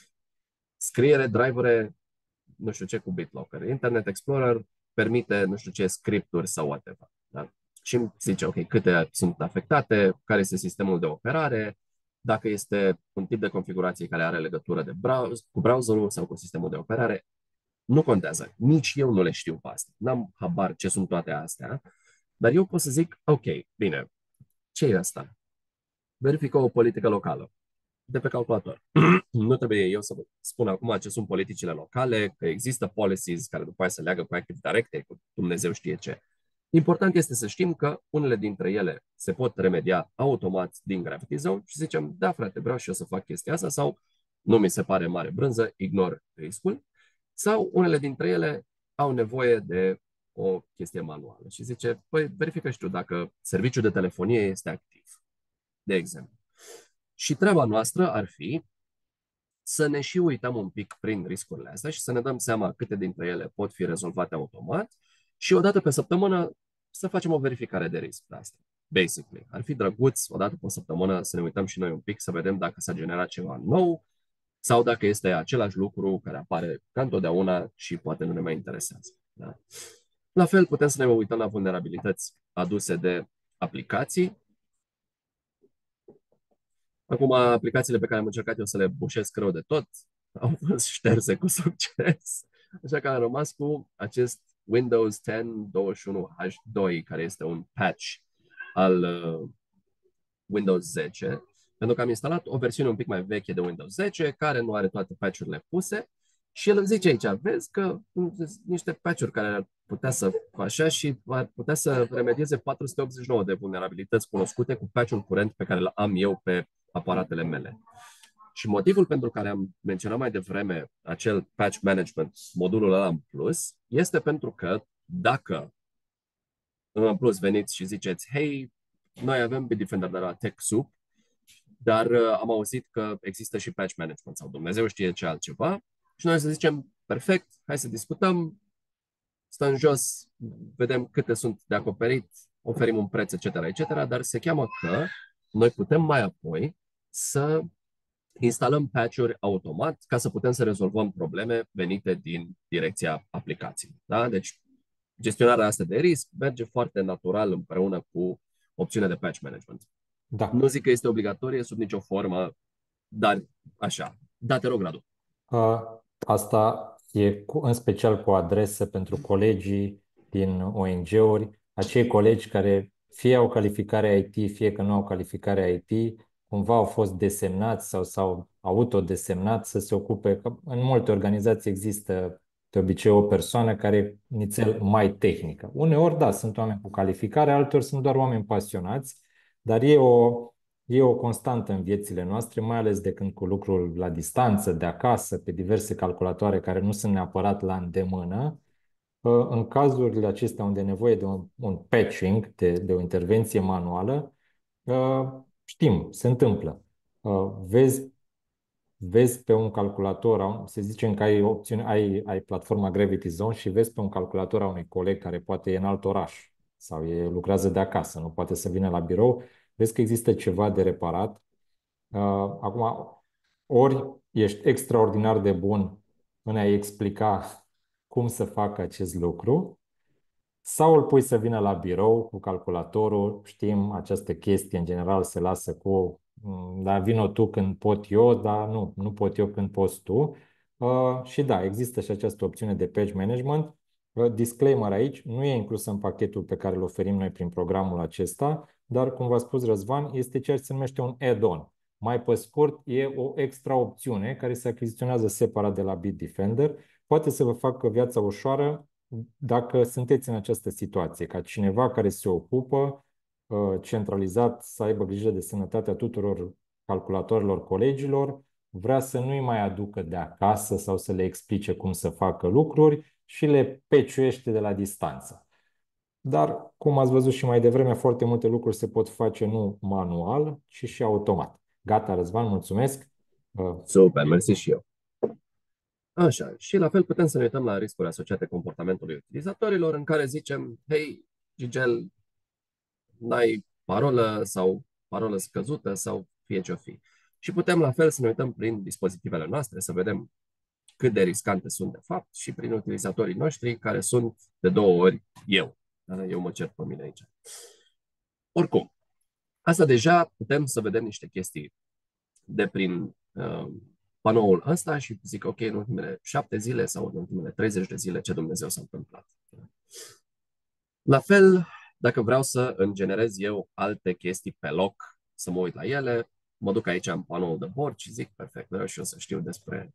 scriere, drivere, nu știu ce cu BitLocker. Internet Explorer permite nu știu ce scripturi sau whatever. Da? Și îmi zice, ok, câte sunt afectate, care este sistemul de operare, dacă este un tip de configurație care are legătură de browser, cu browserul sau cu sistemul de operare. Nu contează. Nici eu nu le știu pe astea. N-am habar ce sunt toate astea. Dar eu pot să zic, ok, bine, ce e asta? Verifică o politică locală de pe calculator. Nu trebuie eu să vă spun acum ce sunt politicile locale, că există policies care după aceea se leagă cu Active Directory, cu Dumnezeu știe ce. Important este să știm că unele dintre ele se pot remedia automat din Gravity Zone și zicem, da frate, vreau și eu să fac chestia asta sau nu mi se pare mare brânză, ignor riscul. Sau unele dintre ele au nevoie de o chestie manuală și zice, păi verifică și tu dacă serviciul de telefonie este activ, de exemplu. Și treaba noastră ar fi să ne și uităm un pic prin riscurile astea și să ne dăm seama câte dintre ele pot fi rezolvate automat și odată pe săptămână să facem o verificare de risc de asta. Basically. Ar fi drăguț odată pe săptămână să ne uităm și noi un pic, să vedem dacă s-a generat ceva nou sau dacă este același lucru care apare ca întotdeauna și poate nu ne mai interesează. Da? La fel putem să ne uităm la vulnerabilități aduse de aplicații. Acum, aplicațiile pe care am încercat eu să le bușesc rău de tot au fost șterse cu succes. Așa că am rămas cu acest Windows zece douăzeci și unu H doi, care este un patch al uh, Windows zece, pentru că am instalat o versiune un pic mai veche de Windows zece, care nu are toate patch-urile puse. Și el îmi zice aici, vezi că sunt niște patch-uri care ar putea să așa și ar putea să remedieze patru sute optzeci și nouă de vulnerabilități cunoscute cu patch-ul curent pe care îl am eu pe aparatele mele. Și motivul pentru care am menționat mai devreme acel patch management, modulul ăla în plus, este pentru că dacă în plus veniți și ziceți, hei, noi avem Bitdefender de la TechSoup, dar uh, am auzit că există și patch management sau Dumnezeu știe ce altceva, și noi să zicem, perfect, hai să discutăm, stăm jos, vedem câte sunt de acoperit, oferim un preț, et cetera, et cetera, dar se cheamă că noi putem mai apoi să instalăm patch-uri automat ca să putem să rezolvăm probleme venite din direcția aplicației. Da? Deci gestionarea asta de risc merge foarte natural împreună cu opțiunea de patch management. Da. Nu zic că este obligatorie sub nicio formă, dar așa. Da, te rog, Radu. Uh, Asta e cu, în special cu o adresă pentru colegii din O N G-uri, acei colegi care fie au calificare I T, fie că nu au calificare I T, cumva au fost desemnați sau s-au autodesemnat să se ocupe, că în multe organizații există de obicei o persoană care e nițel mai tehnică. Uneori, da, sunt oameni cu calificare, alteori sunt doar oameni pasionați, dar e o E o constantă în viețile noastre, mai ales de când cu lucrul la distanță, de acasă, pe diverse calculatoare care nu sunt neapărat la îndemână. În cazurile acestea unde e nevoie de un, un patching, de, de o intervenție manuală, știm, se întâmplă. Vezi, vezi pe un calculator, să zicem că ai, opțiune, ai, ai platforma Gravity Zone și vezi pe un calculator a unui coleg care poate e în alt oraș sau e, lucrează de acasă, nu poate să vină la birou, vezi că există ceva de reparat. Uh, acum, ori ești extraordinar de bun în a-i explica cum să facă acest lucru, sau îl pui să vină la birou cu calculatorul. Știm, această chestie în general se lasă cu dar vino tu când pot eu, dar nu, nu pot eu când poți tu. Uh, și da, există și această opțiune de patch management. Uh, disclaimer aici, nu e inclus în pachetul pe care îl oferim noi prin programul acesta, dar, cum v-a spus Răzvan, este ceea ce se numește un add-on. Mai pe scurt, e o extra opțiune care se achiziționează separat de la Bitdefender. Poate să vă facă viața ușoară dacă sunteți în această situație, ca cineva care se ocupă uh, centralizat să aibă grijă de sănătatea tuturor calculatorilor colegilor, vrea să nu-i mai aducă de acasă sau să le explice cum să facă lucruri și le peciuiește de la distanță. Dar, cum ați văzut și mai devreme, foarte multe lucruri se pot face nu manual, ci și automat. Gata, Răzvan, mulțumesc. Uh, Super, mersi și eu. Așa, și la fel putem să ne uităm la riscuri asociate comportamentului utilizatorilor, în care zicem, hei, Gigel, n-ai parolă sau parolă scăzută sau fie ce-o fi. Și putem la fel să ne uităm prin dispozitivele noastre, să vedem cât de riscante sunt de fapt și prin utilizatorii noștri, care sunt de două ori eu. Eu mă cer pe mine aici. Oricum, asta deja putem să vedem niște chestii de prin uh, panoul ăsta și zic, ok, în ultimele șapte zile sau în ultimele treizeci de zile, ce Dumnezeu s-a întâmplat. La fel, dacă vreau să îmi generez eu alte chestii pe loc, să mă uit la ele, mă duc aici în panoul de bord și zic, perfect, vreau și eu să știu despre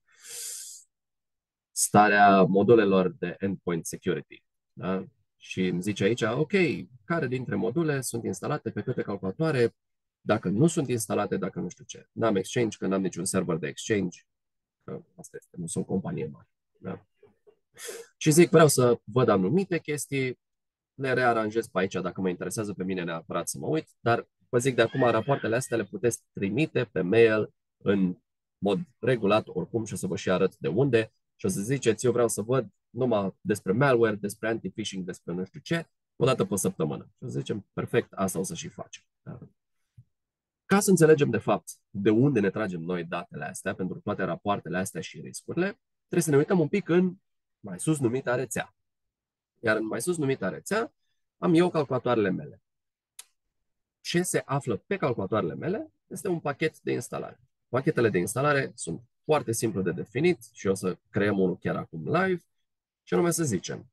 starea modulelor de endpoint security. Da? Și îmi zice aici, ok, care dintre module sunt instalate pe câte calculatoare, dacă nu sunt instalate, dacă nu știu ce. N-am Exchange, că n-am niciun server de Exchange, că asta este, nu sunt companie mare. Da? Și zic, vreau să văd anumite chestii, le rearanjez pe aici dacă mă interesează pe mine neapărat să mă uit, dar vă zic de acum, rapoartele astea le puteți trimite pe mail în mod regulat, oricum, și o să vă și arăt de unde, și o să ziceți, eu vreau să văd numai despre malware, despre anti-phishing, despre nu știu ce, o dată pe săptămână. Și o să zicem, perfect, asta o să și facem. Ca să înțelegem, de fapt, de unde ne tragem noi datele astea, pentru toate rapoartele astea și riscurile, trebuie să ne uităm un pic în mai sus numita rețea. Iar în mai sus numita rețea, am eu calculatoarele mele. Ce se află pe calculatoarele mele este un pachet de instalare. Pachetele de instalare sunt foarte simplu de definit și o să creăm unul chiar acum live, și anume să zicem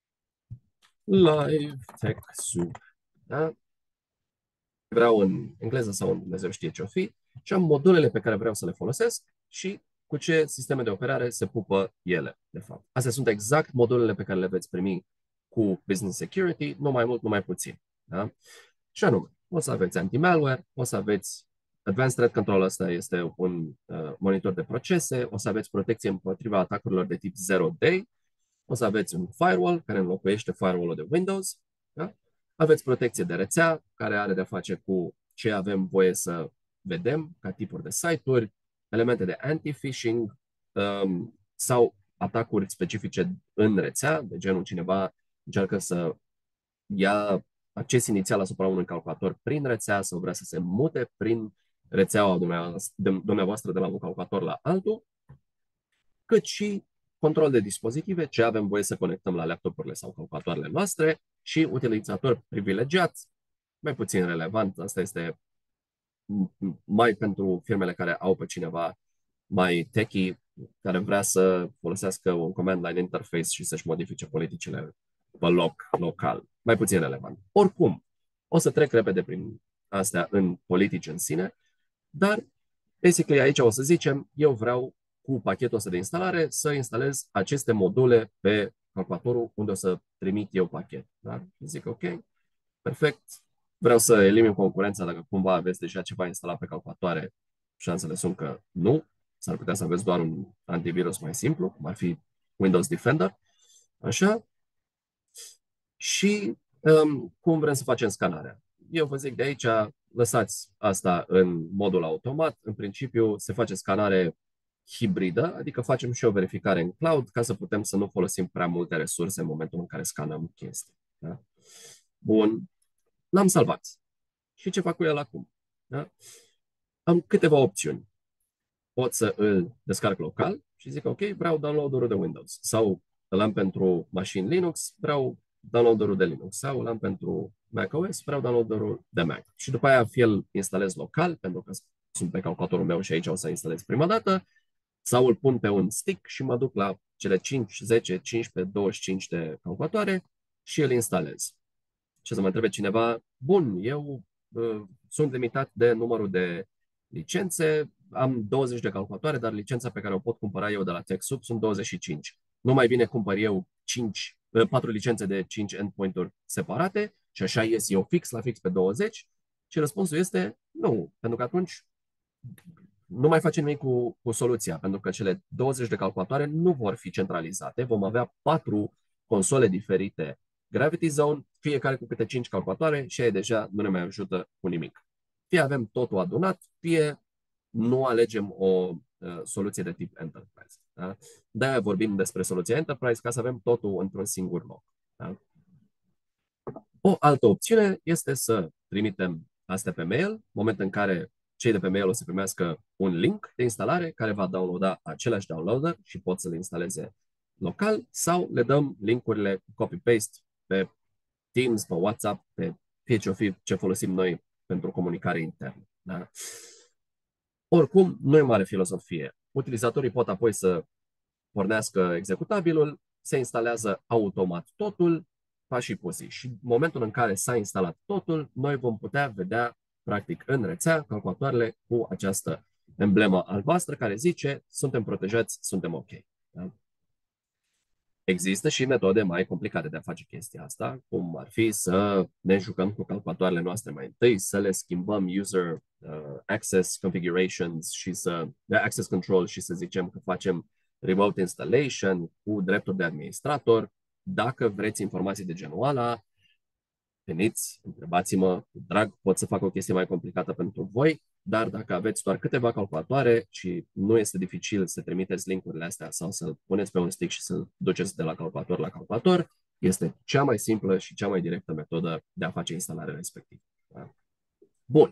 Live Tech Soup. Da? Vreau în engleză sau în Dumnezeu știe ce o fi, și am modulele pe care vreau să le folosesc și cu ce sisteme de operare se pupă ele, de fapt. Astea sunt exact modulele pe care le veți primi cu Business Security, nu mai mult, nu mai puțin. Da? Și anume, o să aveți anti-malware, o să aveți Advanced Threat Control, ăsta este un uh, monitor de procese, o să aveți protecție împotriva atacurilor de tip zero day, o să aveți un firewall care înlocuiește firewall-ul de Windows, da? Aveți protecție de rețea, care are de-a face cu ce avem voie să vedem ca tipuri de site-uri, elemente de anti-phishing um, sau atacuri specifice în rețea, de genul cineva încearcă să ia acces inițial asupra unui calculator prin rețea sau vrea să se mute prin rețeaua dumneavoastră de la un calculator la altul, cât și control de dispozitive, ce avem voie să conectăm la laptopurile sau calculatoarele noastre, și utilizator privilegiat, mai puțin relevant, asta este mai pentru firmele care au pe cineva mai techie, care vrea să folosească un command line interface și să-și modifice politicile pe loc, local, mai puțin relevant. Oricum, o să trec repede prin astea în politici în sine, dar, basically, aici o să zicem, eu vreau cu pachetul ăsta de instalare să instalez aceste module pe calculatorul unde o să trimit eu pachet. Da? Zic, ok, perfect, vreau să elimin concurența dacă cumva aveți deja ceva instalat pe calculatoare, șansele sunt că nu, s-ar putea să aveți doar un antivirus mai simplu, cum ar fi Windows Defender, așa, și um, cum vrem să facem scanarea. Eu vă zic de aici, lăsați asta în modul automat, în principiu se face scanare hibridă, adică facem și o verificare în cloud ca să putem să nu folosim prea multe resurse în momentul în care scanăm chestii. Da? Bun, l-am salvat. Și ce fac cu el acum? Da? Am câteva opțiuni. Pot să îl descarc local și zic, ok, vreau downloader-ul de Windows. Sau îl am pentru mașini Linux, vreau downloader-ul de Linux. Sau îl am pentru macOS, vreau downloader-ul de Mac. Și după aia fie îl instalez local, pentru că sunt pe calculatorul meu și aici o să instalez prima dată, sau îl pun pe un stick și mă duc la cele cinci, zece, cincisprezece, douăzeci și cinci de calculatoare și îl instalez. Și să mă întrebe cineva, bun, eu uh, sunt limitat de numărul de licențe, am douăzeci de calculatoare, dar licența pe care o pot cumpăra eu de la TechSoup sunt douăzeci și cinci. Nu mai bine cumpăr eu cinci, patru licențe de cinci endpoint-uri separate și așa ies eu fix la fix pe douăzeci? Și răspunsul este nu, pentru că atunci nu mai face nimic cu, cu soluția, pentru că cele douăzeci de calculatoare nu vor fi centralizate. Vom avea patru console diferite Gravity Zone, fiecare cu câte cinci calculatoare și aia deja nu ne mai ajută cu nimic. Fie avem totul adunat, fie nu alegem o uh, soluție de tip Enterprise. Da? De-aia vorbim despre soluția Enterprise, ca să avem totul într-un singur loc. Da? O altă opțiune este să trimitem astea pe mail, moment în care cei de pe mail o să primească un link de instalare care va downloada același downloader și pot să le instaleze local, sau le dăm linkurile cu copy-paste pe Teams, pe WhatsApp, pe fie ce o fi ce folosim noi pentru comunicare internă. Da? Oricum, nu e mare filozofie. Utilizatorii pot apoi să pornească executabilul, se instalează automat totul, pașii pusi. Și în momentul în care s-a instalat totul, noi vom putea vedea, practic, în rețea, calculatoarele cu această emblemă albastră care zice suntem protejați, suntem ok. Da? Există și metode mai complicate de a face chestia asta, cum ar fi să ne jucăm cu calculatoarele noastre mai întâi, să le schimbăm user uh, access configurations și să, access control și să zicem că facem remote installation cu drepturi de administrator. Dacă vreți informații de genul ăla, veniți, întrebați-mă, cu drag, pot să fac o chestie mai complicată pentru voi, dar dacă aveți doar câteva calculatoare și nu este dificil să trimiteți linkurile astea sau să puneți pe un stick și să duceți de la calculator la calculator, este cea mai simplă și cea mai directă metodă de a face instalarea respectivă. Da? Bun.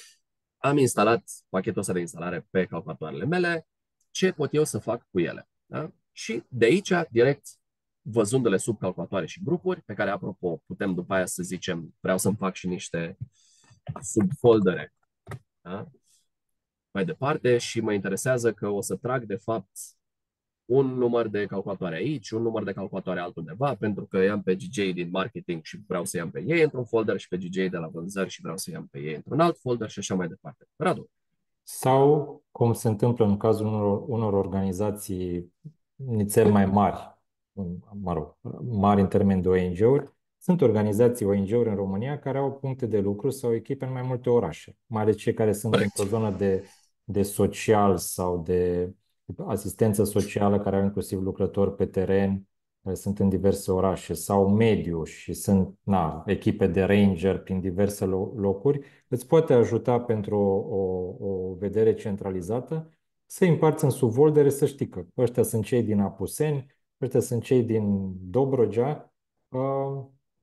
Am instalat pachetul ăsta de instalare pe calculatoarele mele. Ce pot eu să fac cu ele? Da? Și de aici, direct, văzându-le sub calculatoare și grupuri, pe care, apropo, putem după aia să zicem, vreau să-mi fac și niște subfoldere. Da? Mai departe, și mă interesează că o să trag, de fapt, un număr de calculatoare aici, un număr de calculatoare altundeva, pentru că i-am pe G J din marketing și vreau să i-am pe ei într-un folder și pe G J de la vânzări și vreau să i-am pe ei într-un alt folder și așa mai departe. Radu. Sau, cum se întâmplă în cazul unor, unor organizații nițel mai mari, mă rog, mari în termen de O N G-uri, sunt organizații O N G-uri în România care au puncte de lucru sau echipe în mai multe orașe, mai ales cei care sunt Corect. într-o zonă de, de social sau de asistență socială, care au inclusiv lucrători pe teren, care sunt în diverse orașe, sau mediu și sunt na, echipe de ranger prin diverse locuri, îți poate ajuta pentru o, o, o vedere centralizată să îi împarți în subfoldere, să știi că ăștia sunt cei din Apuseni, ăștia sunt cei din Dobrogea, uh,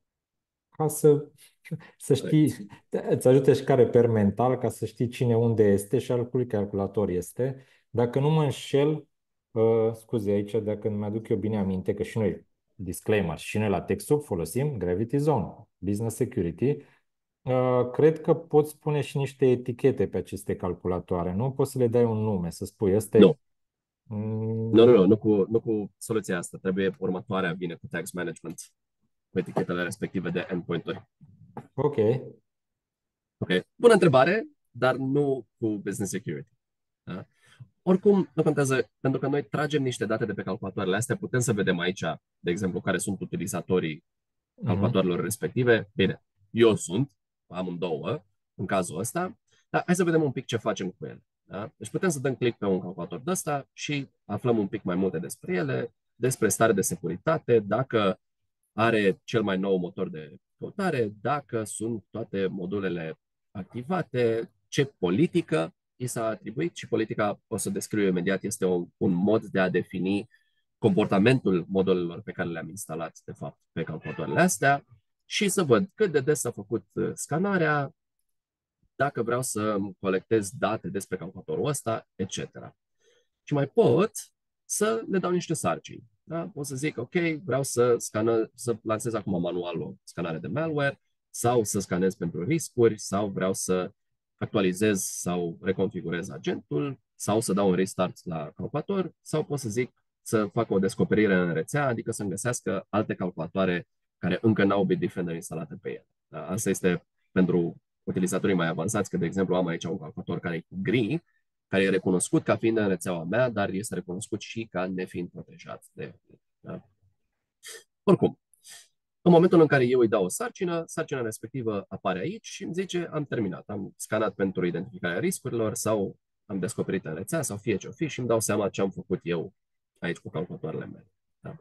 ca să, să știi, îți ajută și ca reper mental, ca să știi cine unde este și al cui calculator este. Dacă nu mă înșel, uh, scuze aici, dacă nu mi-aduc eu bine aminte, că și noi, disclaimer, și noi la TechSoup folosim Gravity Zone, Business Security. Uh, cred că poți pune și niște etichete pe aceste calculatoare, nu? Poți să le dai un nume, să spui, ăsta Nu. e... Mm, Nu, nu, nu, nu cu, nu cu soluția asta. Trebuie următoarea, vine cu tags management, cu etichetele respective de endpoint-uri. ok. Ok. Bună întrebare, dar nu cu business security. Da? Oricum, nu contează, pentru că noi tragem niște date de pe calculatoarele astea, putem să vedem aici, de exemplu, care sunt utilizatorii Mhm. calculatoarelor respective. Bine, eu sunt, amândouă, în cazul ăsta, dar hai să vedem un pic ce facem cu ele. Da? Deci putem să dăm click pe un calculator de ăsta și aflăm un pic mai multe despre ele, despre stare de securitate, dacă are cel mai nou motor de căutare, dacă sunt toate modulele activate, ce politică i s-a atribuit, și politica, o să descriu imediat, este un, un mod de a defini comportamentul modulelor pe care le-am instalat, de fapt, pe calculatoarele astea, și să văd cât de des a făcut scanarea, dacă vreau să colectez date despre calculatorul ăsta, et cetera. Și mai pot să le dau niște sarcini. Da? Pot să zic, ok, vreau să, scană, să lansez acum manual o scanare de malware, sau să scanez pentru riscuri, sau vreau să actualizez sau reconfigurez agentul, sau să dau un restart la calculator, sau pot să zic să fac o descoperire în rețea, adică să-mi găsească alte calculatoare care încă n-au Bitdefender instalate pe ele. Da? Asta este pentru utilizatorii mai avansați, că, de exemplu, am aici un calculator care e cu gri, care e recunoscut ca fiind în rețeaua mea, dar este recunoscut și ca nefiind protejat de. Da? Oricum, în momentul în care eu îi dau o sarcină, sarcina respectivă apare aici și îmi zice am terminat, am scanat pentru identificarea riscurilor sau am descoperit în rețea sau fie ce-o fi și îmi dau seama ce am făcut eu aici cu calculatoarele mele. Da?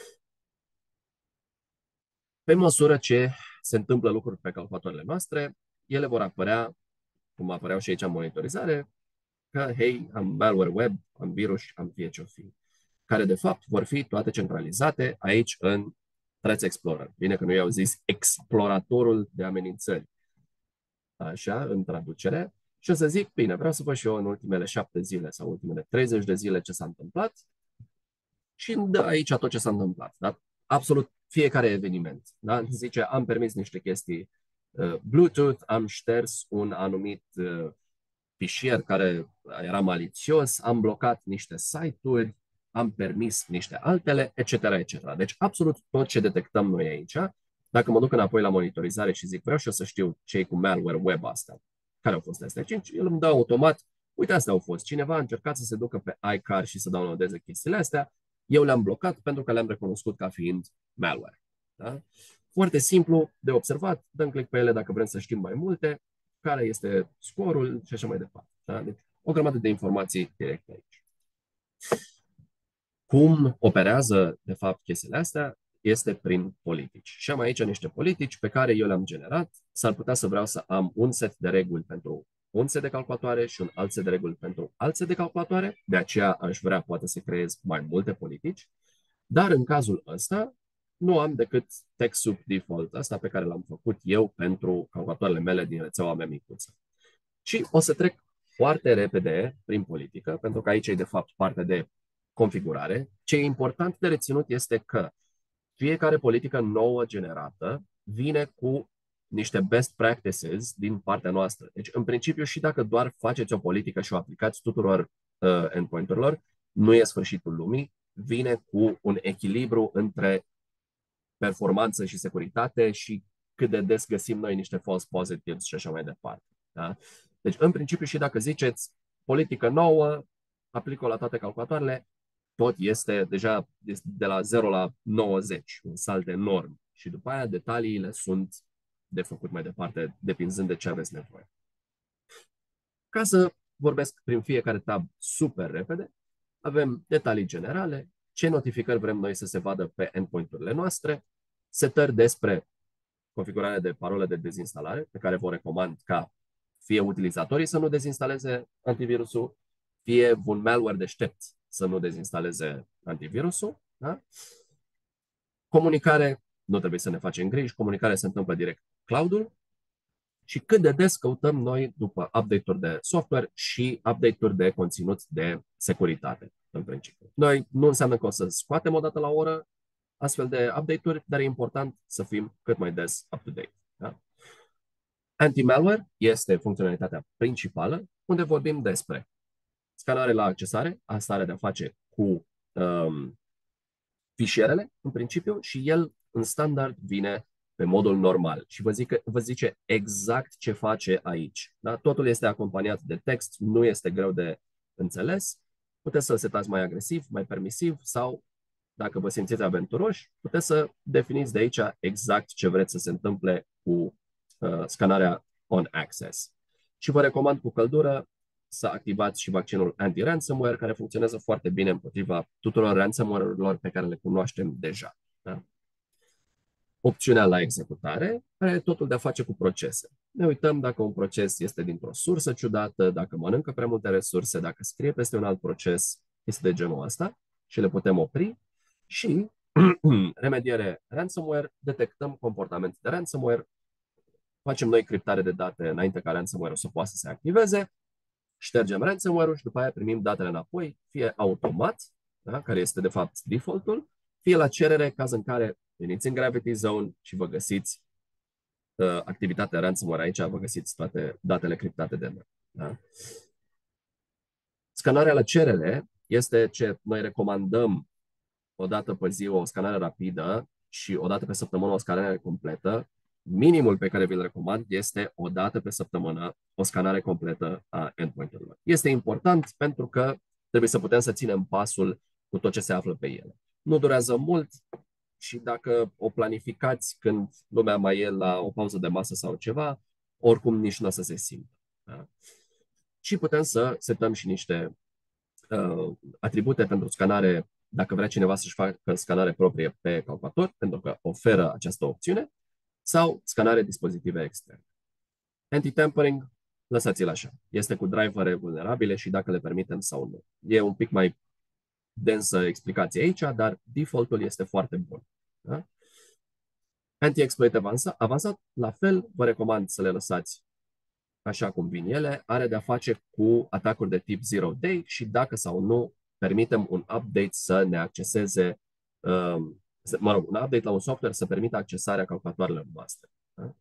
Pe măsură ce se întâmplă lucruri pe calculatoarele noastre, ele vor apărea, cum apăreau și aici în monitorizare, că, hei, am malware web, am virus, am fie ce-o fi, care de fapt vor fi toate centralizate aici în Threat Explorer. Bine că nu i-au zis exploratorul de amenințări. Așa, în traducere. Și o să zic, bine, vreau să văd și eu în ultimele șapte zile sau ultimele treizeci de zile ce s-a întâmplat și îmi dă aici tot ce s-a întâmplat. Da? Absolut fiecare eveniment. Da? Zice, am permis niște chestii uh, Bluetooth, am șters un anumit uh, fișier care era malițios, am blocat niște site-uri, am permis niște altele, et cetera, et cetera. Deci absolut tot ce detectăm noi aici, dacă mă duc înapoi la monitorizare și zic vreau și eu să știu ce cu malware web asta, care au fost astea cinci, el îmi dă automat, uite, astea au fost. Cineva a încercat să se ducă pe iCar și să downloadeze chestiile astea, eu le-am blocat pentru că le-am recunoscut ca fiind malware. Da? Foarte simplu de observat, dăm click pe ele dacă vrem să știm mai multe, care este scorul și așa mai departe. Da? Deci, o grămadă de informații directe aici. Cum operează, de fapt, chestiile astea? Este prin politici. Și am aici niște politici pe care eu le-am generat. S-ar putea să vreau să am un set de reguli pentru un set de calculatoare și un alt set de reguli pentru alt set de calculatoare. De aceea aș vrea poate să creez mai multe politici. Dar în cazul ăsta nu am decât text sub default ăsta pe care l-am făcut eu pentru calculatoarele mele din rețeaua mea micuță. Și o să trec foarte repede prin politică, pentru că aici e de fapt partea de configurare. Ce e important de reținut este că fiecare politică nouă generată vine cu niște best practices din partea noastră. Deci, în principiu, și dacă doar faceți o politică și o aplicați tuturor uh, endpoint-urilor, nu e sfârșitul lumii, vine cu un echilibru între performanță și securitate și cât de des găsim noi niște false positives și așa mai departe. Da? Deci, în principiu, și dacă ziceți politică nouă, aplică-o la toate calculatoarele, tot este deja de la zero la nouăzeci, un salt enorm. Și după aia detaliile sunt de făcut mai departe, depinzând de ce aveți nevoie. Ca să vorbesc prin fiecare tab super repede, avem detalii generale, ce notificări vrem noi să se vadă pe endpoint-urile noastre, setări despre configurarea de parole de dezinstalare, pe care vă recomand ca fie utilizatorii să nu dezinstaleze antivirusul, fie un malware deștept să nu dezinstaleze antivirusul. Da? Comunicare, nu trebuie să ne facem griji, comunicarea se întâmplă direct cu cloud-ul și cât de des căutăm noi după update-uri de software și update-uri de conținut de securitate, în principiu. Noi nu înseamnă că o să scoatem o dată la oră astfel de update-uri, dar e important să fim cât mai des up-to-date. Da? Anti-malware este funcționalitatea principală, unde vorbim despre scanare la accesare, asta are de-a face cu um, fișierele, în principiu, și el, în standard, vine pe modul normal. Și vă, zic, vă zice exact ce face aici. Da? Totul este acompaniat de text, nu este greu de înțeles. Puteți să setați mai agresiv, mai permisiv sau, dacă vă simțiți aventuroși, puteți să definiți de aici exact ce vreți să se întâmple cu uh, scanarea on access. Și vă recomand cu căldură să activați și vaccinul anti-ransomware, care funcționează foarte bine împotriva tuturor ransomware-urilor pe care le cunoaștem deja. Da? Opțiunea la executare are totul de a face cu procese. Ne uităm dacă un proces este dintr-o sursă ciudată, dacă mănâncă prea multe resurse, dacă scrie peste un alt proces, este de genul ăsta și le putem opri. Și remediere ransomware, detectăm comportament de ransomware, facem noi criptare de date înainte ca ransomware-ul să poată să se activeze, ștergem ransomware-ul și după aia primim datele înapoi, fie automat, da, care este de fapt default-ul, fie la cerere, caz în care veniți în Gravity Zone și vă găsiți uh, activitatea ransomware aici, vă găsiți toate datele criptate de noi. Da? Scanarea la cerere este ce noi recomandăm o dată pe zi, o scanare rapidă și o dată pe săptămână o scanare completă. Minimul pe care vi-l recomand este o dată pe săptămână o scanare completă a endpoint-urilor. Este important pentru că trebuie să putem să ținem pasul cu tot ce se află pe ele. Nu durează mult și dacă o planificați când lumea mai e la o pauză de masă sau ceva, oricum nici nu o să se simtă. Da? Și putem să setăm și niște uh, atribute pentru scanare, dacă vrea cineva să-și facă scanare proprie pe calculator, pentru că oferă această opțiune, sau scanare dispozitive externe. Anti-tampering, lăsați-l așa. Este cu drivere vulnerabile și dacă le permitem sau nu. E un pic mai densă explicație aici, dar defaultul este foarte bun. Da? Anti-exploit avansat, avansat, la fel, vă recomand să le lăsați așa cum vin ele. Are de-a face cu atacuri de tip zero day și dacă sau nu permitem un update să ne acceseze, um, mă rog, un update la un software să permită accesarea calculatoarelor noastre. Da?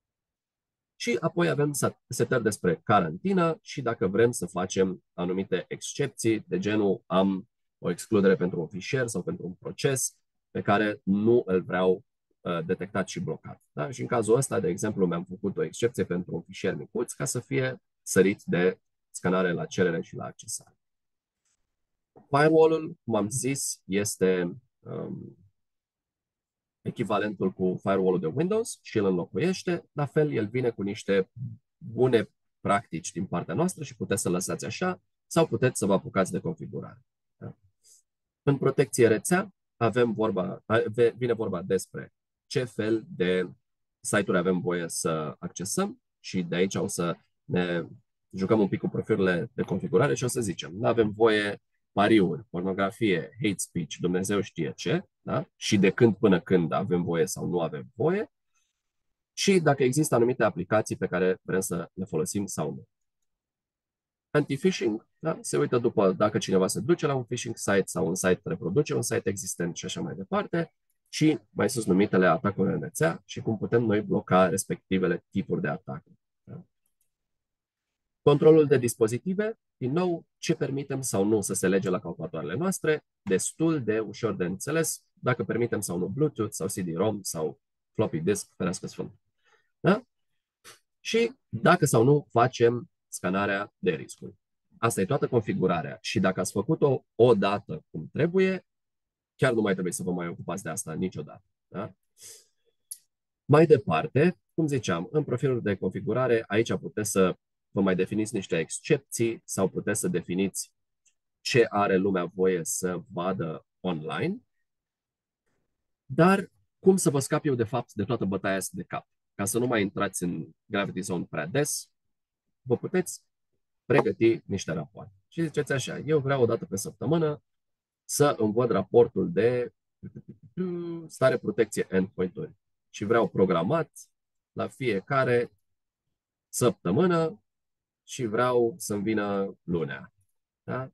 Și apoi avem setări despre carantină și dacă vrem să facem anumite excepții, de genul am o excludere pentru un fișier sau pentru un proces pe care nu îl vreau uh, detectat și blocat. Da? Și în cazul ăsta, de exemplu, mi-am făcut o excepție pentru un fișier micuț ca să fie sărit de scanare la cerere și la accesare. Firewall-ul, cum am zis, este um, echivalentul cu firewall-ul de Windows și îl înlocuiește. La fel, el vine cu niște bune practici din partea noastră și puteți să lăsați așa sau puteți să vă apucați de configurare. Da? În protecție rețea avem vorba, vine vorba despre ce fel de site-uri avem voie să accesăm și de aici o să ne jucăm un pic cu profilurile de configurare și o să zicem, nu avem voie pariuri, pornografie, hate speech, Dumnezeu știe ce, da? Și de când până când avem voie sau nu avem voie și dacă există anumite aplicații pe care vrem să le folosim sau nu. Anti-phishing, da? Se uită după dacă cineva se duce la un phishing site sau un site reproduce un site existent și așa mai departe și mai sus numitele atacuri în rețea și cum putem noi bloca respectivele tipuri de atacuri. Da? Controlul de dispozitive, din nou, ce permitem sau nu să se lege la calculatoarele noastre, destul de ușor de înțeles, dacă permitem sau nu Bluetooth sau C D-ROM sau floppy disk, ferească sfânt. Da? Și dacă sau nu facem scanarea de riscuri. Asta e toată configurarea și dacă ați făcut-o o dată cum trebuie, chiar nu mai trebuie să vă mai ocupați de asta niciodată. Da? Mai departe, cum ziceam, în profilul de configurare, aici puteți să vă mai definiți niște excepții sau puteți să definiți ce are lumea voie să vadă online, dar cum să vă scap eu de fapt de toată bătaia asta de cap. Ca să nu mai intrați în Gravity Zone prea des, vă puteți pregăti niște rapoarte. Și ziceți așa, eu vreau o dată pe săptămână să îmi văd raportul de stare protecție endpoint-uri și vreau programat la fiecare săptămână și vreau să-mi vină lunea. Da?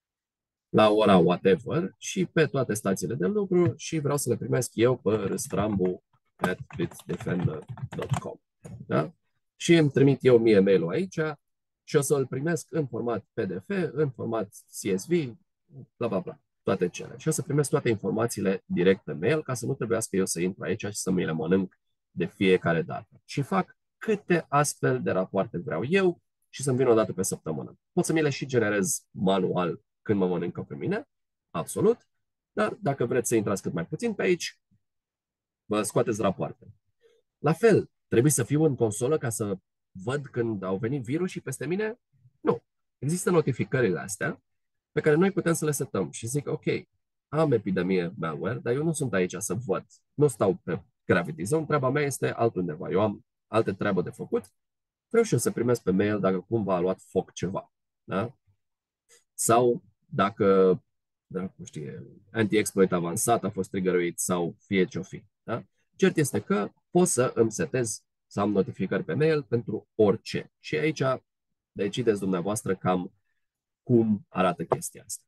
La ora whatever și pe toate stațiile de lucru și vreau să le primesc eu pe rstrambu at bitdefender dot com. Da? Și îmi trimit eu mie mail-ul aici și o să îl primesc în format P D F, în format C S V, bla bla bla, toate cele. Și o să primesc toate informațiile direct pe mail ca să nu trebuiască eu să intru aici și să mi le mănânc de fiecare dată. Și fac câte astfel de rapoarte vreau eu și să-mi vină o dată pe săptămână. Pot să mi le și generez manual când mă mănâncă pe mine, absolut, dar dacă vreți să intrați cât mai puțin pe aici, vă scoateți rapoarte. La fel, trebuie să fiu în consolă ca să văd când au venit virusii peste mine? Nu. Există notificările astea pe care noi putem să le setăm și zic, ok, am epidemie malware, dar eu nu sunt aici să văd. Nu stau pe Gravity Zone, treaba mea este altundeva. Eu am alte treabă de făcut. Vreau și eu să primesc pe mail dacă cumva a luat foc ceva. Da? Sau dacă, da, nu știe, anti-exploit avansat a fost triggeruit sau fie ce-o fi. Da? Cert este că pot să îmi setez să am notificări pe mail pentru orice. Și aici decideți dumneavoastră cam cum arată chestia asta.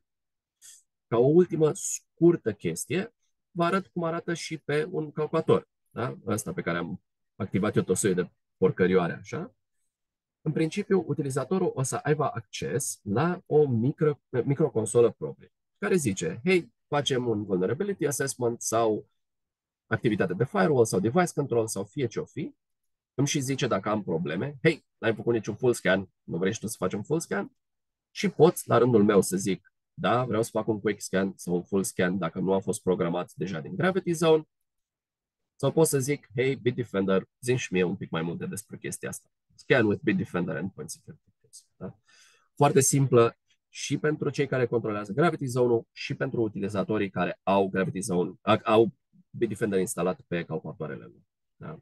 Ca o ultimă scurtă chestie, vă arăt cum arată și pe un calculator. Da? Ăsta pe care am activat eu tot soiul de porcărioare, așa. În principiu, utilizatorul o să aibă acces la o micro, microconsolă proprie, care zice, hei, facem un vulnerability assessment sau activitate de firewall sau device control sau fie ce-o fi. Îmi și zice dacă am probleme. Hei, n-ai făcut niciun full scan, nu vrei și tu să faci un full scan? Și pot, la rândul meu, să zic, da, vreau să fac un quick scan sau un full scan dacă nu a fost programat deja din Gravity Zone. Sau pot să zic, hey, Bitdefender, zi și mie un pic mai multe despre chestia asta. Scan with Bitdefender Endpoint Security. Da? Foarte simplă și pentru cei care controlează Gravity Zone-ul și pentru utilizatorii care au Gravity Zone, au Bitdefender instalat pe calculatoarele lor. Da?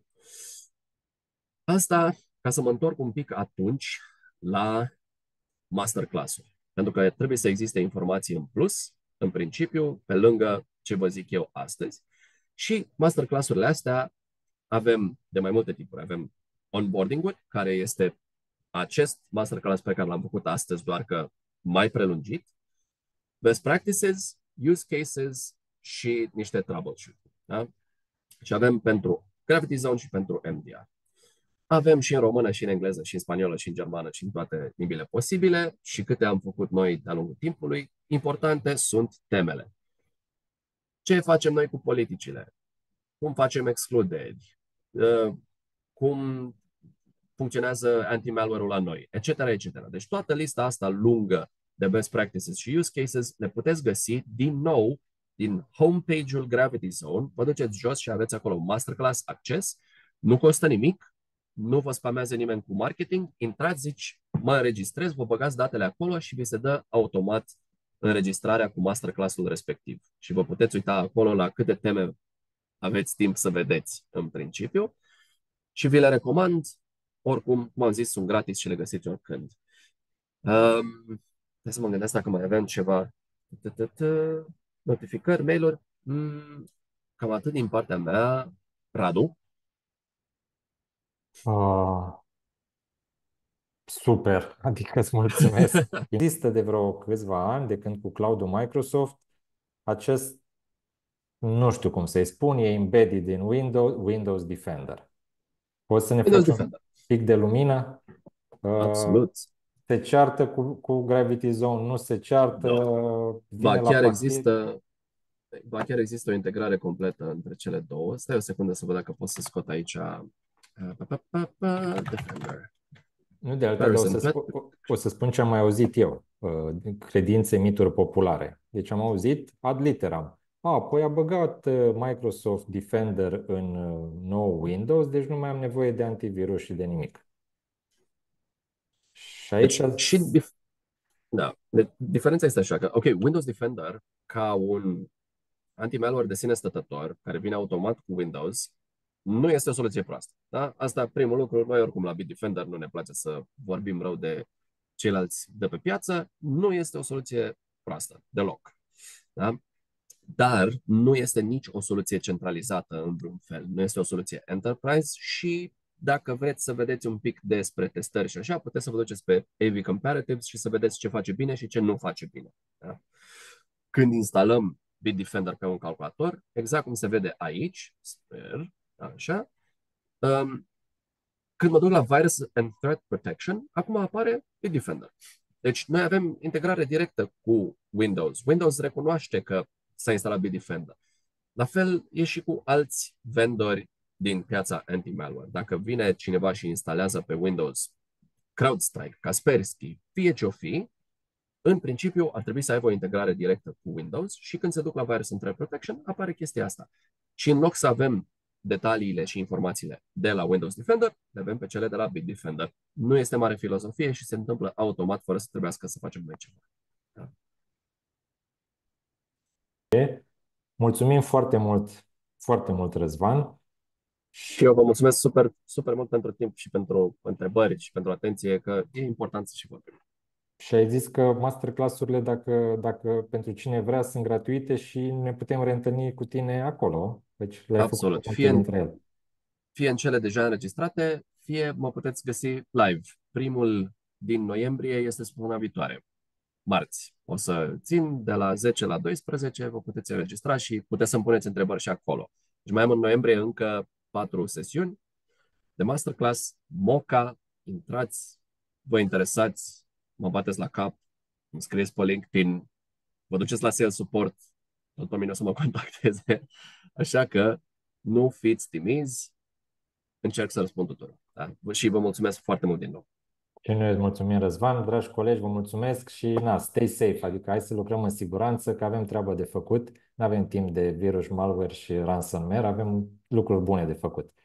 Asta, ca să mă întorc un pic atunci la masterclass-uri. Pentru că trebuie să existe informații în plus, în principiu, pe lângă ce vă zic eu astăzi. Și masterclass-urile astea avem de mai multe tipuri. Avem onboarding-uri, care este acest masterclass pe care l-am făcut astăzi, doar că mai prelungit. Best practices, use cases și niște troubleshooting. Da? Și avem pentru Gravity Zone și pentru M D R. Avem și în română, și în engleză, și în spaniolă, și în germană, și în toate limbile posibile. Și câte am făcut noi de-a lungul timpului, importante sunt temele. Ce facem noi cu politicile? Cum facem excluderi? Cum funcționează anti-malware-ul la noi? Etc, et cetera. Deci toată lista asta lungă de best practices și use cases le puteți găsi din nou din homepage-ul Gravity Zone. Vă duceți jos și aveți acolo masterclass acces. Nu costă nimic. Nu vă spamează nimeni cu marketing. Intrați, zici, mă înregistrez, vă băgați datele acolo și vi se dă automat înregistrarea cu masterclass-ul respectiv. Și vă puteți uita acolo la câte teme aveți timp să vedeți în principiu. Și vi le recomand. Oricum, cum am zis, sunt gratis și le găsiți oricând. Um, Hai să mă gândesc dacă mai avem ceva. Notificări, mail-uri. Mm, cam atât din partea mea. Radu? Uh, super, adică îți mulțumesc. Există de vreo câțiva ani, de când cu cloud-ul Microsoft, acest, nu știu cum să-i spun, e embedded în Windows, Windows Defender. Poți să ne Windows faci un Defender. pic de lumină? Uh, Absolut. se ceartă cu, cu Gravity Zone, nu se ceartă, Da. vine Ba, la chiar pachet. există, ba, chiar există o integrare completă între cele două. Stai o secundă să văd dacă pot să scot aici uh, pa, pa, pa, pa, Defender. Nu de alta, dar o să, spun, o să spun ce am mai auzit eu, uh, credințe, mituri populare. Deci am auzit ad literam. A, apoi a băgat uh, Microsoft Defender în uh, nou Windows, deci nu mai am nevoie de antivirus și de nimic. Și aici... Deci, și dif- da, de, diferența este așa că, ok, Windows Defender ca un anti-malware de sine stătător, care vine automat cu Windows, nu este o soluție proastă. Da? Asta primul lucru. Noi oricum la Bitdefender nu ne place să vorbim rău de ceilalți de pe piață. Nu este o soluție proastă, deloc. Da? Dar nu este nici o soluție centralizată în vreun fel. Nu este o soluție enterprise și dacă vreți să vedeți un pic despre testări și așa, puteți să vă duceți pe A V Comparatives și să vedeți ce face bine și ce nu face bine. Da? Când instalăm Bitdefender pe un calculator, exact cum se vede aici, sper, așa, um, când mă duc la Virus and Threat Protection, acum apare Bitdefender. Deci noi avem integrare directă cu Windows. Windows recunoaște că s-a instalat Bitdefender. La fel e și cu alți vendori din piața anti-malware. Dacă vine cineva și instalează pe Windows CrowdStrike, Kaspersky, fie ce-o fi, în principiu ar trebui să aibă o integrare directă cu Windows și când se duc la Virus and Threat Protection apare chestia asta. Și în loc să avem detaliile și informațiile de la Windows Defender, le avem pe cele de la Bitdefender. Nu este mare filozofie și se întâmplă automat fără să trebuiască să facem noi ceva. Da? Mulțumim foarte mult, foarte mult, Răzvan. Și eu vă mulțumesc super, super mult pentru timp și pentru întrebări și pentru atenție, că e important să și vorbim. Și ai zis că masterclass-urile, dacă, dacă pentru cine vrea, sunt gratuite și ne putem reîntâlni cu tine acolo. Deci le-ai Absolut. făcut Fie în, dintre ele. fie în cele deja înregistrate, fie mă puteți găsi live. Primul din noiembrie este săptămâna viitoare, marți. O să țin de la zece la doisprezece, vă puteți înregistra și puteți să-mi puneți întrebări și acolo. Deci mai am în noiembrie încă patru sesiuni de masterclass, moca, intrați, vă interesați, mă bateți la cap, îmi scrieți pe LinkedIn, vă duceți la sales support, tot pe mine o să mă contacteze, așa că nu fiți timizi, încerc să răspund tuturor. Da? Și vă mulțumesc foarte mult din nou. Și noi îți mulțumim, Răzvan, dragi colegi, vă mulțumesc și na, stay safe, adică hai să lucrăm în siguranță, că avem treabă de făcut, nu avem timp de virus, malware și ransomware, avem lucruri bune de făcut.